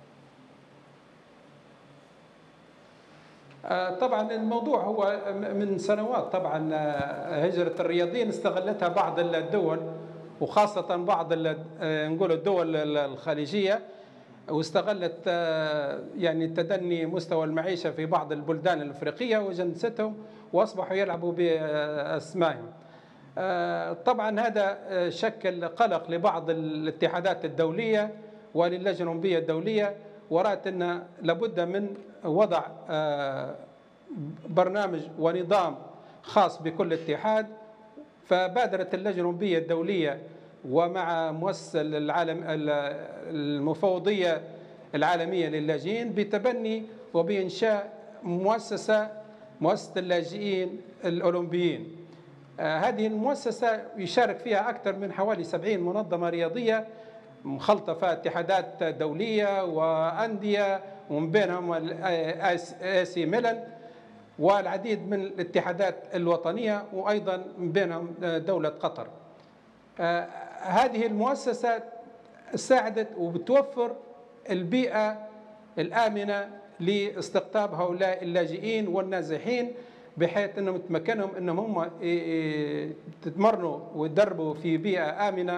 طبعا الموضوع هو من سنوات. طبعا هجرة الرياضيين استغلتها بعض الدول، وخاصة بعض نقول الدول الخليجية، واستغلت يعني تدني مستوى المعيشة في بعض البلدان الأفريقية وجنستهم وأصبحوا يلعبوا بأسمائهم. طبعا هذا شكل قلق لبعض الاتحادات الدولية وللجنة الأولمبية الدولية، ورأت أن لابد من وضع برنامج ونظام خاص بكل اتحاد. فبادرت اللجنة الأولمبية الدولية ومع مؤسسة العالم المفوضية العالمية للاجئين بتبني وبإنشاء مؤسسة اللاجئين الأولمبيين. هذه المؤسسة يشارك فيها أكثر من حوالي 70 منظمة رياضية مخلطة فيها اتحادات دولية وأندية، ومن بينهم AC ميلان والعديد من الاتحادات الوطنية، وأيضا من بينهم دولة قطر. هذه المؤسسة ساعدت وبتوفر البيئة الآمنة لاستقطاب هؤلاء اللاجئين والنازحين، بحيث أنهم تمكنهم أنهم هم يتمرنوا ويدربوا في بيئة آمنة،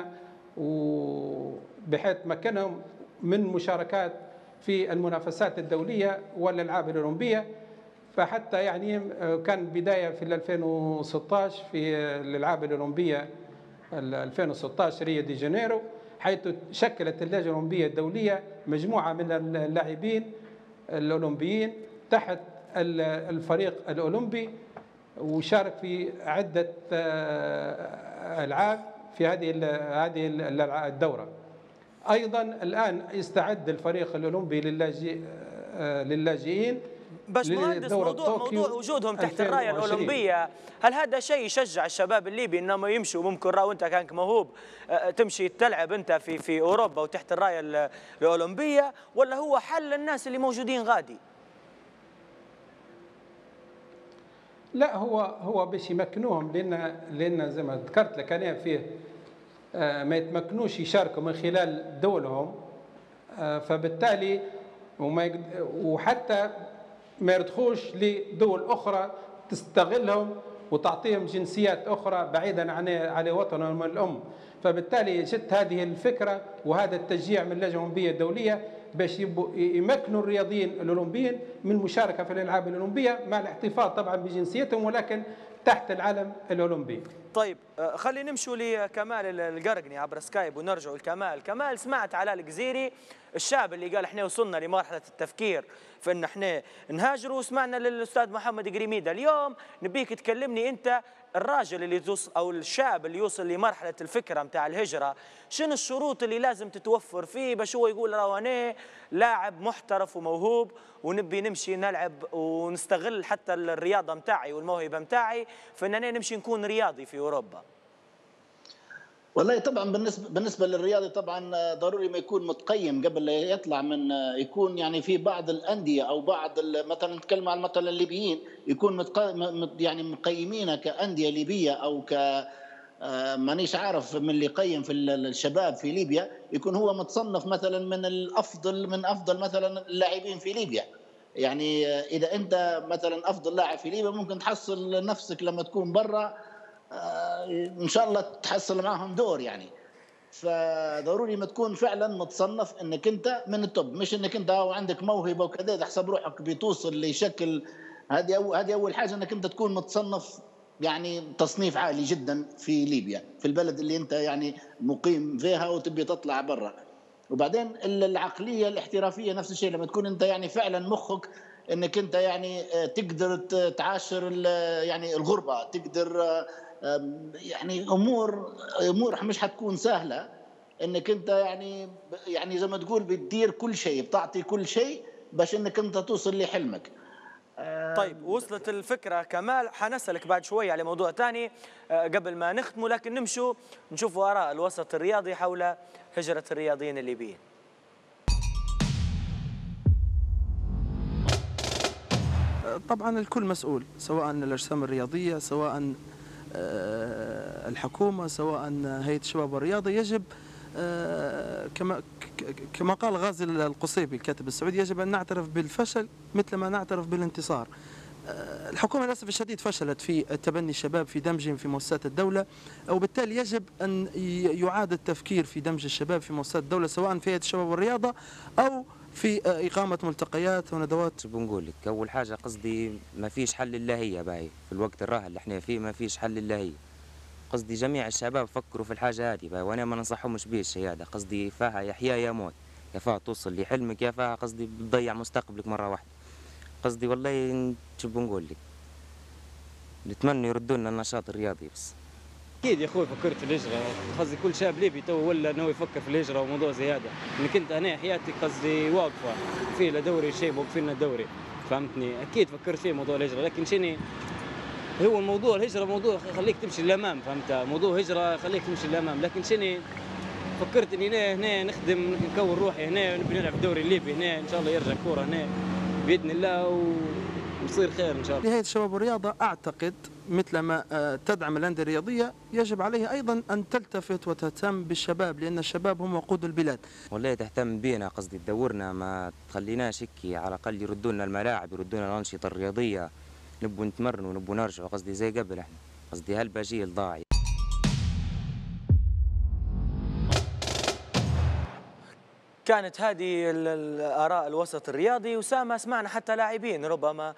وبحيث تمكنهم من مشاركات في المنافسات الدولية والألعاب الأولمبية. فحتى يعني كان بداية في 2016 في الألعاب الأولمبية 2016 ريو دي جانيرو، حيث شكلت اللجنة الأولمبية الدولية مجموعة من اللاعبين الأولمبيين تحت الفريق الأولمبي، وشارك في عدة ألعاب في هذه الدورة. أيضا الآن يستعد الفريق الأولمبي للاجئين. باشمهندس، موضوع وجودهم تحت الراية الأولمبية، هل هذا شيء يشجع الشباب الليبي انهم يمشوا؟ ممكن راهو انت كانك موهوب تمشي تلعب انت في اوروبا وتحت الراية الأولمبية، ولا هو حل الناس اللي موجودين غادي؟ لا، هو باش يمكنوهم، لان زي ما ذكرت لك انا فيه ما يتمكنوش يشاركوا من خلال دولهم، فبالتالي وحتى ما يرتخوش لدول أخرى تستغلهم وتعطيهم جنسيات أخرى بعيدا عن وطنهم الأم. فبالتالي جت هذه الفكرة وهذا التشجيع من اللجنة الأولمبية الدولية باش يمكنوا الرياضيين الأولمبيين من المشاركة في الألعاب الأولمبية، مع الاحتفاظ طبعا بجنسيتهم ولكن تحت العلم الأولمبي. طيب خلينا نمشوا لكمال القرقني عبر سكايب ونرجعوا لكمال. كمال، سمعت على الجزيري الشاب اللي قال احنا وصلنا لمرحله التفكير في ان احنا نهاجروا، وسمعنا للاستاذ محمد قريميده. اليوم نبيك تكلمني انت، الراجل اللي توصل او الشاب اللي يوصل لمرحله الفكره نتاع الهجره، شنو الشروط اللي لازم تتوفر فيه باش هو يقول راهو انا لاعب محترف وموهوب ونبي نمشي نلعب ونستغل حتى الرياضه نتاعي والموهبه نتاعي في ان انا نمشي نكون رياضي في اوروبا؟ والله طبعا بالنسبه للرياضي طبعا ضروري ما يكون متقيم قبل لا يطلع من، يكون يعني في بعض الانديه او بعض مثلا نتكلم عن مثلا الليبيين يكون يعني مقيمين كانديه ليبيه او مانيش عارف من اللي يقيم في الشباب في ليبيا، يكون هو متصنف مثلا من افضل مثلا اللاعبين في ليبيا. يعني اذا انت مثلا افضل لاعب في ليبيا ممكن تحصل نفسك لما تكون برا ان شاء الله تحصل معهم دور يعني. فضروري ما تكون فعلا متصنف انك انت من التوب، مش انك انت عندك موهبه وكذا تحسب روحك بتوصل لشكل. هذه اول حاجه، انك انت تكون متصنف يعني تصنيف عالي جدا في ليبيا، في البلد اللي انت يعني مقيم فيها وتبي تطلع برا. وبعدين العقليه الاحترافيه نفس الشيء، لما تكون انت يعني فعلا مخك انك انت يعني تقدر تعاشر يعني الغربه، تقدر يعني امور مش حتكون سهله، انك انت يعني زي ما تقول بتدير كل شيء، بتعطي كل شيء باش انك انت توصل لحلمك. طيب وصلت الفكره كمال، حنسالك بعد شويه على موضوع ثاني قبل ما نختموا، لكن نمشوا نشوفوا اراء الوسط الرياضي حول هجره الرياضيين الليبيين. طبعا الكل مسؤول، سواء الأجسام الرياضية، سواء الحكومة، سواء هيئة الشباب والرياضة. يجب كما قال غازي القصيبي الكاتب السعودي، يجب أن نعترف بالفشل مثل ما نعترف بالانتصار. الحكومة للأسف الشديد فشلت في تبني الشباب في دمجهم في مؤسسات الدولة، وبالتالي يجب أن يعاد التفكير في دمج الشباب في مؤسسات الدولة، سواء في هيئة الشباب والرياضة أو في إقامة ملتقيات وندوات. بنقول لك أول حاجة قصدي ما فيش حل إلا هي باي في الوقت الراهن اللي احنا فيه، ما فيش حل إلا هي. قصدي جميع الشباب فكروا في الحاجة هذه باي، وأنا ما ننصحهمش بيه الشيء هذا. قصدي فيها يحيا يا موت، يا فيها توصل لحلمك يا فيها قصدي بتضيع مستقبلك مرة واحدة. قصدي والله شو بنقول لك، نتمنى يردوا لنا النشاط الرياضي بس. اكيد يا اخوي فكرت في الهجره، قصدي كل شاب ليبي تو ولا انه يفكر في الهجره وموضوع زي هذا، انك انت هنا حياتك قصدي واقفه في لا دوري شيء واقفين لنا دوري، فهمتني؟ اكيد فكرت فيه موضوع الهجره، لكن شنو هو الموضوع الهجره موضوع خليك تمشي للامام، فهمت؟ موضوع هجره خليك تمشي للامام، لكن شنو فكرت اني هنا نخدم نكون روحي هنا نبي نلعب الدوري الليبي هنا ان شاء الله يرجع الكوره هنا باذن الله ويصير خير ان شاء الله. هيئة الشباب والرياضة أعتقد مثلما تدعم الأندية الرياضية يجب عليها أيضا أن تلتفت وتهتم بالشباب، لأن الشباب هم وقود البلاد. والله تهتم بينا، قصدي تدورنا ما تخليناش هيك، على الأقل يردوا لنا الملاعب، يردوا لنا الأنشطة الرياضية، نبوا نتمرنوا ونبوا نرجعوا، قصدي زي قبل احنا، قصدي هالبجيل ضاع. كانت هذه الآراء الوسط الرياضي. أسامة، سمعنا حتى لاعبين ربما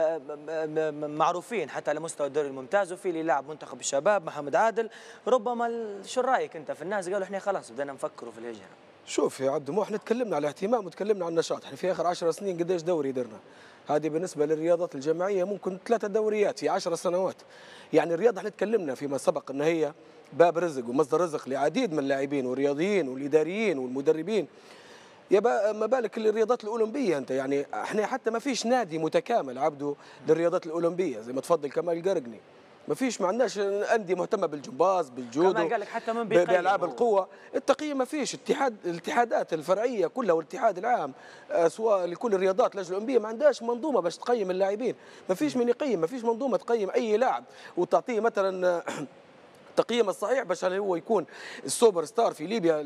معروفين حتى على مستوى الدوري الممتاز، وفي اللي لاعب منتخب الشباب محمد عادل، ربما شو رأيك أنت في الناس قالوا إحنا خلاص بدنا نفكروا في الهجرة؟ شوف يا عبد، احنا تكلمنا على اهتمام وتكلمنا عن النشاط، احنا في آخر 10 سنين قديش دوري درنا؟ هذه بالنسبة للرياضات الجماعية ممكن 3 دوريات في 10 سنوات. يعني الرياضة احنا تكلمنا فيما سبق أن هي باب رزق ومصدر رزق لعديد من اللاعبين والرياضيين والإداريين والمدربين. ما بالك الرياضات الاولمبيه انت، يعني احنا حتى ما فيش نادي متكامل عبده للرياضات الاولمبيه زي ما تفضل كمال القرقني، ما فيش، ما عندناش انديه مهتمه بالجمباز بالجودو كمال قال لك حتى من بيقيم بالعاب القوه، التقييم ما فيش، الاتحادات الفرعيه كلها والاتحاد العام سواء لكل الرياضات اللجنه الاولمبيه ما عندهاش منظومه باش تقيم اللاعبين، ما فيش من يقيم، ما فيش منظومه تقيم اي لاعب وتعطيه مثلا التقييم الصحيح باش هو يكون السوبر ستار في ليبيا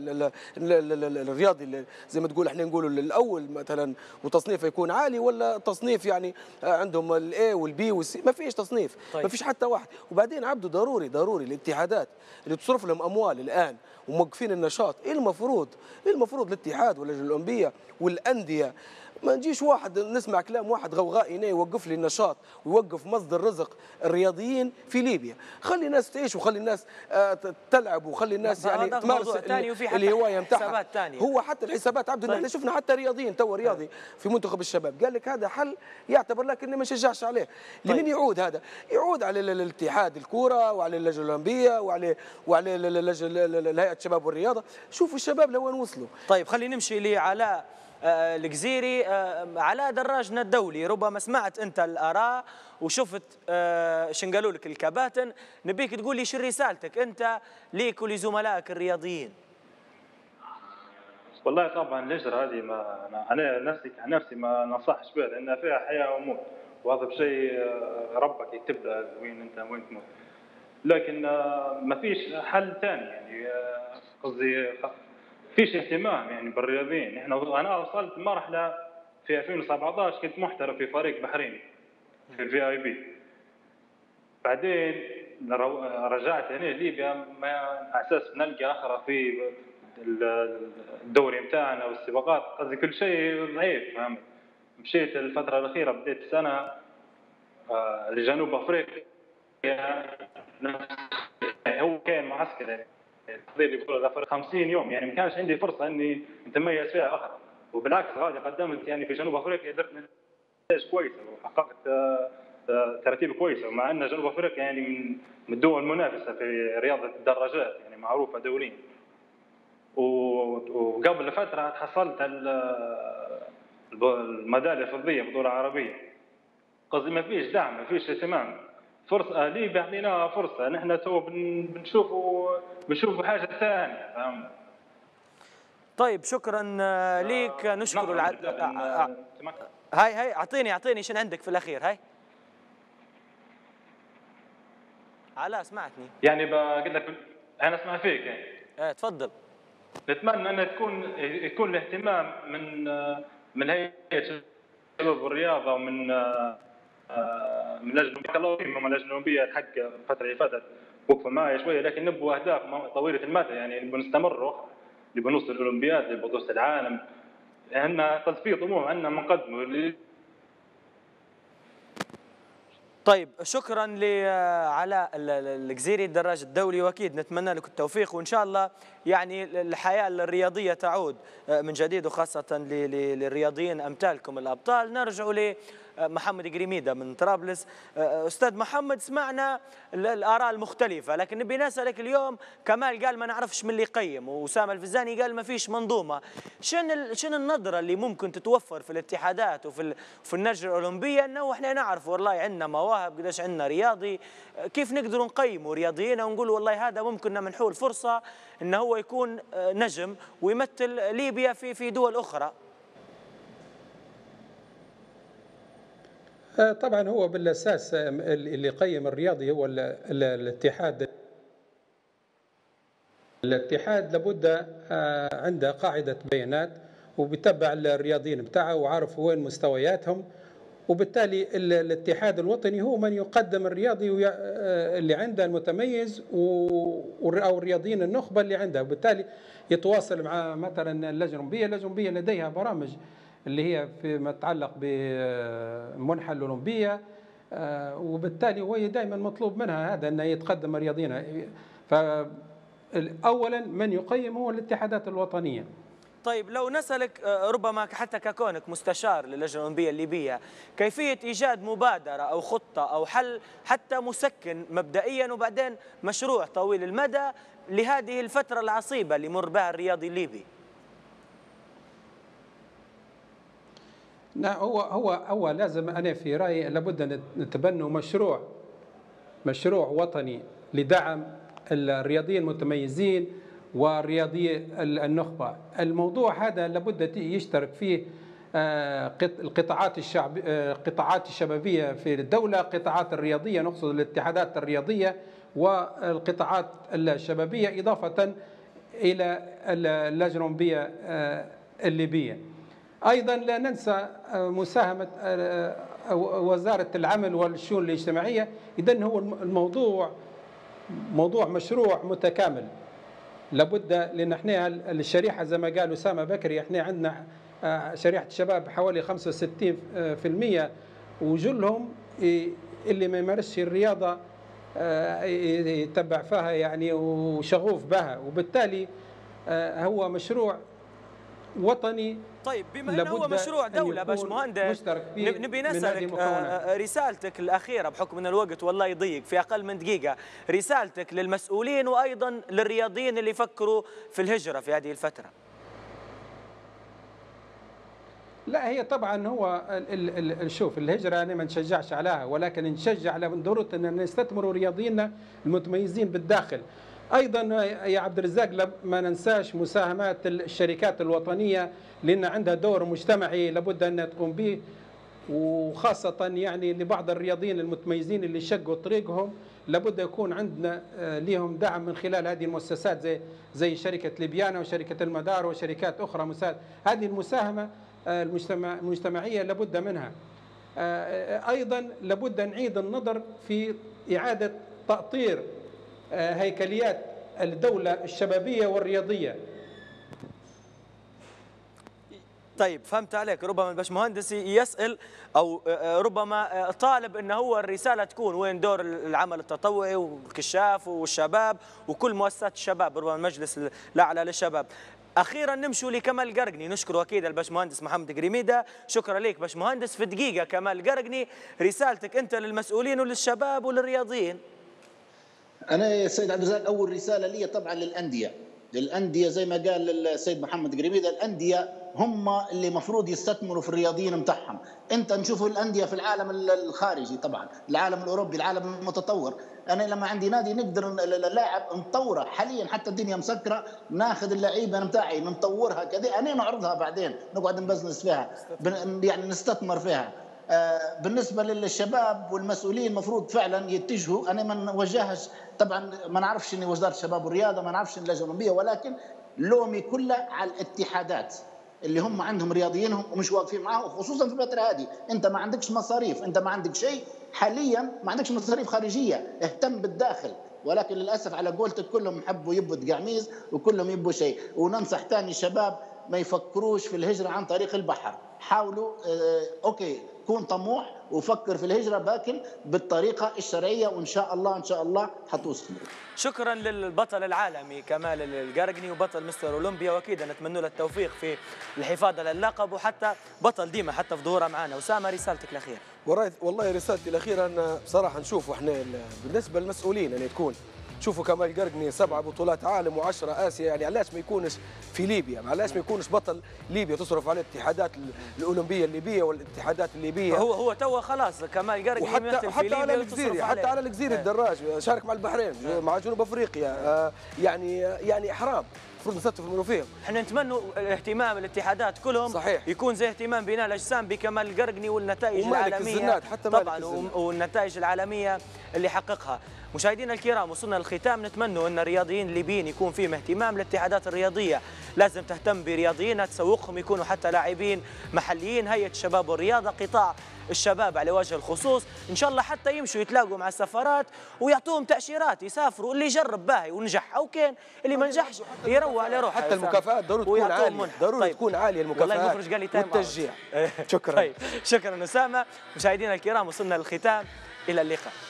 الرياضي زي ما تقول احنا نقولوا الاول مثلا، وتصنيفه يكون عالي، ولا تصنيف يعني عندهم الاي والبي والسي، ما فيش تصنيف. طيب. ما فيش حتى واحد. وبعدين عبده ضروري الاتحادات اللي تصرف لهم اموال الان وموقفين النشاط، ايه المفروض الاتحاد واللجنه الاولمبيه والانديه ما نجيش واحد نسمع كلام واحد غوغائي هنا يوقف لي النشاط ويوقف مصدر رزق الرياضيين في ليبيا. خلي الناس تعيش وخلي الناس تلعب وخلي الناس يعني تمارس الهوايه نتاعها. هو حتى الحسابات عبد، احنا شفنا حتى رياضيين تو رياضي في منتخب الشباب قال لك هذا حل يعتبر لكن ما شجعش عليه. لمن يعود هذا؟ يعود على الاتحاد الكوره وعلى اللجنه الاولمبيه وعلى هيئه الشباب والرياضه. شوفوا الشباب لوين وصلوا. طيب خلينا نمشي لعلاء الجزيري. علاء دراجنا الدولي، ربما سمعت انت الاراء وشفت شن قالوا لك الكباتن، نبيك تقول لي شو رسالتك انت ليك ولزملائك الرياضيين. والله طبعا الهجره هذه انا نفسي ما ننصحش بها، لان فيها حياه وموت، وهذا بشيء ربك يكتب له وين تموت. لكن ما فيش حل ثاني، يعني قصدي فيش اهتمام يعني بالرياضيين. انا وصلت مرحله في 2017 كنت محترف في فريق بحريني في VIP، بعدين رجعت هنا ليبيا على اساس نلقى اخره في الدوري نتاعنا والسباقات، قصدي كل شيء ضعيف، فهمت؟ مشيت الفتره الاخيره بديت سنه لجنوب افريقيا، هو كان معسكر تحضير لبطوله 50 يوم، يعني ما كانش عندي فرصه اني نتميز فيها اخرى، وبالعكس غادي قدمت يعني في جنوب افريقيا درت نتائج كويسه وحققت ترتيب كويسه، ومع ان جنوب افريقيا يعني من الدول المنافسه في رياضه الدراجات، يعني معروفه دوليا. وقبل فتره حصلت الميداليه الفضيه بطوله عربيه. قصدي ما فيش دعم، ما فيش اهتمام. فرصه ليبيا اعطيناها فرصه، نحن تو بنشوفوا حاجه ثانيه، فهمت؟ طيب شكرا ليك، نشكر هاي اعطيني شنو عندك في الاخير. هاي علاء سمعتني؟ يعني بقول لك انا اسمع فيك يعني. تفضل. نتمنى ان يكون الاهتمام من هيئه الشباب والرياضه ومن لجنه الاولمبيه الحق الفتره اللي فاتت وقفوا معي شويه، لكن نبغوا اهداف طويله المدى، يعني نبغوا نستمروا، نبغوا نوصل الاولمبياد، لبطوله العالم، لان في طموح عندنا بنقدمه. طيب شكرا لعلاء الجزيري الدراج الدولي، واكيد نتمنى لك التوفيق، وان شاء الله يعني الحياه الرياضيه تعود من جديد، وخاصه للرياضيين امثالكم الابطال. نرجع محمد قريميدة من طرابلس. أستاذ محمد، سمعنا الآراء المختلفة، لكن نبي نسألك اليوم. كمال قال ما نعرفش من اللي يقيم، وأسامة الفزاني قال ما فيش منظومة. شنو النظرة اللي ممكن تتوفر في الاتحادات وفي النجرة الأولمبية، أنه إحنا نعرف والله عندنا مواهب، قداش عندنا رياضي، كيف نقدروا نقيموا رياضيين ونقول والله هذا ممكن منحول فرصة أنه هو يكون نجم ويمثل ليبيا في دول أخرى؟ طبعا هو بالأساس اللي يقيم الرياضي هو الاتحاد. الاتحاد لابد عنده قاعدة بيانات وبيتبع الرياضيين بتاعه وعارف وين مستوياتهم، وبالتالي الاتحاد الوطني هو من يقدم الرياضي اللي عنده المتميز أو الرياضيين النخبة اللي عنده، وبالتالي يتواصل مع مثلا اللجنة الأولمبية. اللجنة الأولمبية لديها برامج اللي هي فيما يتعلق بمنحة الأولمبية، وبالتالي هو دائما مطلوب منها هذا أن يتقدم رياضيين. فأولا من يقيم هو الاتحادات الوطنية. طيب لو نسألك ربما حتى ككونك مستشار للجنة الأولمبية الليبية، كيفية إيجاد مبادرة أو خطة أو حل حتى مسكن مبدئيا وبعدين مشروع طويل المدى لهذه الفترة العصيبة اللي يمر بها الرياضي الليبي؟ لا، هو لازم، أنا في رأيي لابد أن نتبنوا مشروع وطني لدعم الرياضيين المتميزين ورياضي النخبة. الموضوع هذا لابد يشترك فيه القطاعات الشبابية في الدولة، قطاعات الرياضية، نقصد الاتحادات الرياضية والقطاعات الشبابية، إضافة إلى اللجنة الأولمبية الليبية. أيضا لا ننسى مساهمة وزارة العمل والشؤون الاجتماعية. إذن هو الموضوع مشروع متكامل لابد، لأن احنا الشريحة زي ما قال أسامة بكري، احنا عندنا شريحة الشباب حوالي 65%، وجلهم اللي ما يمارسش الرياضة يتبع فيها يعني وشغوف بها، وبالتالي هو مشروع وطني. طيب بما أنه هو مشروع دولة باشمهندس، نبي نسألك رسالتك الأخيرة بحكم أن الوقت والله يضيق، في أقل من دقيقة رسالتك للمسؤولين وأيضا للرياضيين اللي يفكروا في الهجرة في هذه الفترة. لا، هي طبعا هو شوف، الهجرة أنا ما نشجعش عليها، ولكن نشجع على ضرورة أن نستثمروا رياضيين المتميزين بالداخل. أيضا يا عبد الرزاق ما ننساش مساهمات الشركات الوطنية، لأن عندها دور مجتمعي لابد أن تقوم به، وخاصة يعني لبعض الرياضيين المتميزين اللي شقوا طريقهم لابد يكون عندنا لهم دعم من خلال هذه المؤسسات زي شركة ليبيانا وشركة المدار وشركات أخرى. هذه المساهمة المجتمعية لابد منها. أيضا لابد نعيد النظر في إعادة تأطير هيكليات الدولة الشبابية والرياضية. طيب فهمت عليك. ربما الباشمهندس يسأل أو ربما طالب أن هو الرسالة تكون وين دور العمل التطوعي والكشاف والشباب وكل مؤسسات الشباب، ربما المجلس الأعلى للشباب. أخيرا نمشوا لكمال قرقني، نشكره أكيد الباشمهندس محمد قريميدة. شكرا لك باشمهندس. في دقيقة كمال قرقني، رسالتك أنت للمسؤولين وللشباب وللرياضيين. أنا يا سيد عبد الرزاق أول رسالة لي طبعا للأندية زي ما قال السيد محمد قريميدة، الأندية هم اللي مفروض يستثمروا في الرياضيين متاعهم. أنت نشوفوا الأندية في العالم الخارجي، طبعا العالم الأوروبي، العالم المتطور. أنا لما عندي نادي نقدر اللاعب نطوره حاليا، حتى الدنيا مسكرة، ناخذ اللعيبة متاعي نطورها كذا، أنا نعرضها بعدين نقعد نبزنس فيها، يعني نستثمر فيها. بالنسبة للشباب والمسؤولين مفروض فعلا يتجهوا. أنا ما نوجهش طبعا، ما نعرفش إن وزارة الشباب والرياضة، ما نعرفش اللجنة الأولمبية، ولكن لومي كله على الاتحادات اللي هم عندهم رياضيينهم ومش واقفين معاهم، خصوصا في الفترة هذه. أنت ما عندكش مصاريف، أنت ما عندك شيء حاليا، ما عندكش مصاريف خارجية، اهتم بالداخل. ولكن للأسف على قولتك كلهم يحبوا يبوا دقعميز وكلهم يبوا شيء. وننصح ثاني الشباب ما يفكروش في الهجرة عن طريق البحر. حاولوا أوكي كون طموح وفكر في الهجره لكن بالطريقه الشرعيه، وان شاء الله ان شاء الله حتوصل. شكرا للبطل العالمي كمال القرقني وبطل مستر اولمبيا، واكيد نتمنى له التوفيق في الحفاظ على اللقب، وحتى بطل ديما حتى في ظهوره معنا. اسامه رسالتك الاخيره. والله رسالتي الاخيره ان بصراحه نشوفوا احنا بالنسبه للمسؤولين ان تكون شوفوا كمال القرقني 7 بطولات عالم و10 اسيا، يعني علاش ما يكونش في ليبيا؟ علاش ما يكونش بطل ليبيا تصرف عليه الاتحادات الاولمبيه الليبيه والاتحادات الليبيه؟ هو توا خلاص كمال القرقني وحتى على الجزيره، حتى على الجزيره الدراج شارك مع البحرين مع جنوب افريقيا، يعني حرام المفروض نستف منه فيهم. احنا نتمنوا اهتمام الاتحادات كلهم صحيح يكون زي اهتمام بناء الاجسام بكمال القرقني والنتائج العالميه حتى طبعا والنتائج العالميه اللي حققها. مشاهدينا الكرام وصلنا للختام، نتمنى ان الرياضيين الليبيين يكون فيهم اهتمام. الاتحادات الرياضيه لازم تهتم برياضيينها، تسوقهم يكونوا حتى لاعبين محليين. هيئه الشباب والرياضه، قطاع الشباب على وجه الخصوص، ان شاء الله حتى يمشوا يتلاقوا مع السفارات ويعطوهم تاشيرات يسافروا، اللي يجرب باهي ونجح، او كان اللي ما نجحش يروح على روحه. حتى المكافآت ضروري تكون عاليه، ضروري تكون عاليه المكافآت والله المخرج قال لي والتشجيع. شكرا. طيب شكرا اسامه. مشاهدينا الكرام وصلنا للختام، الى اللقاء.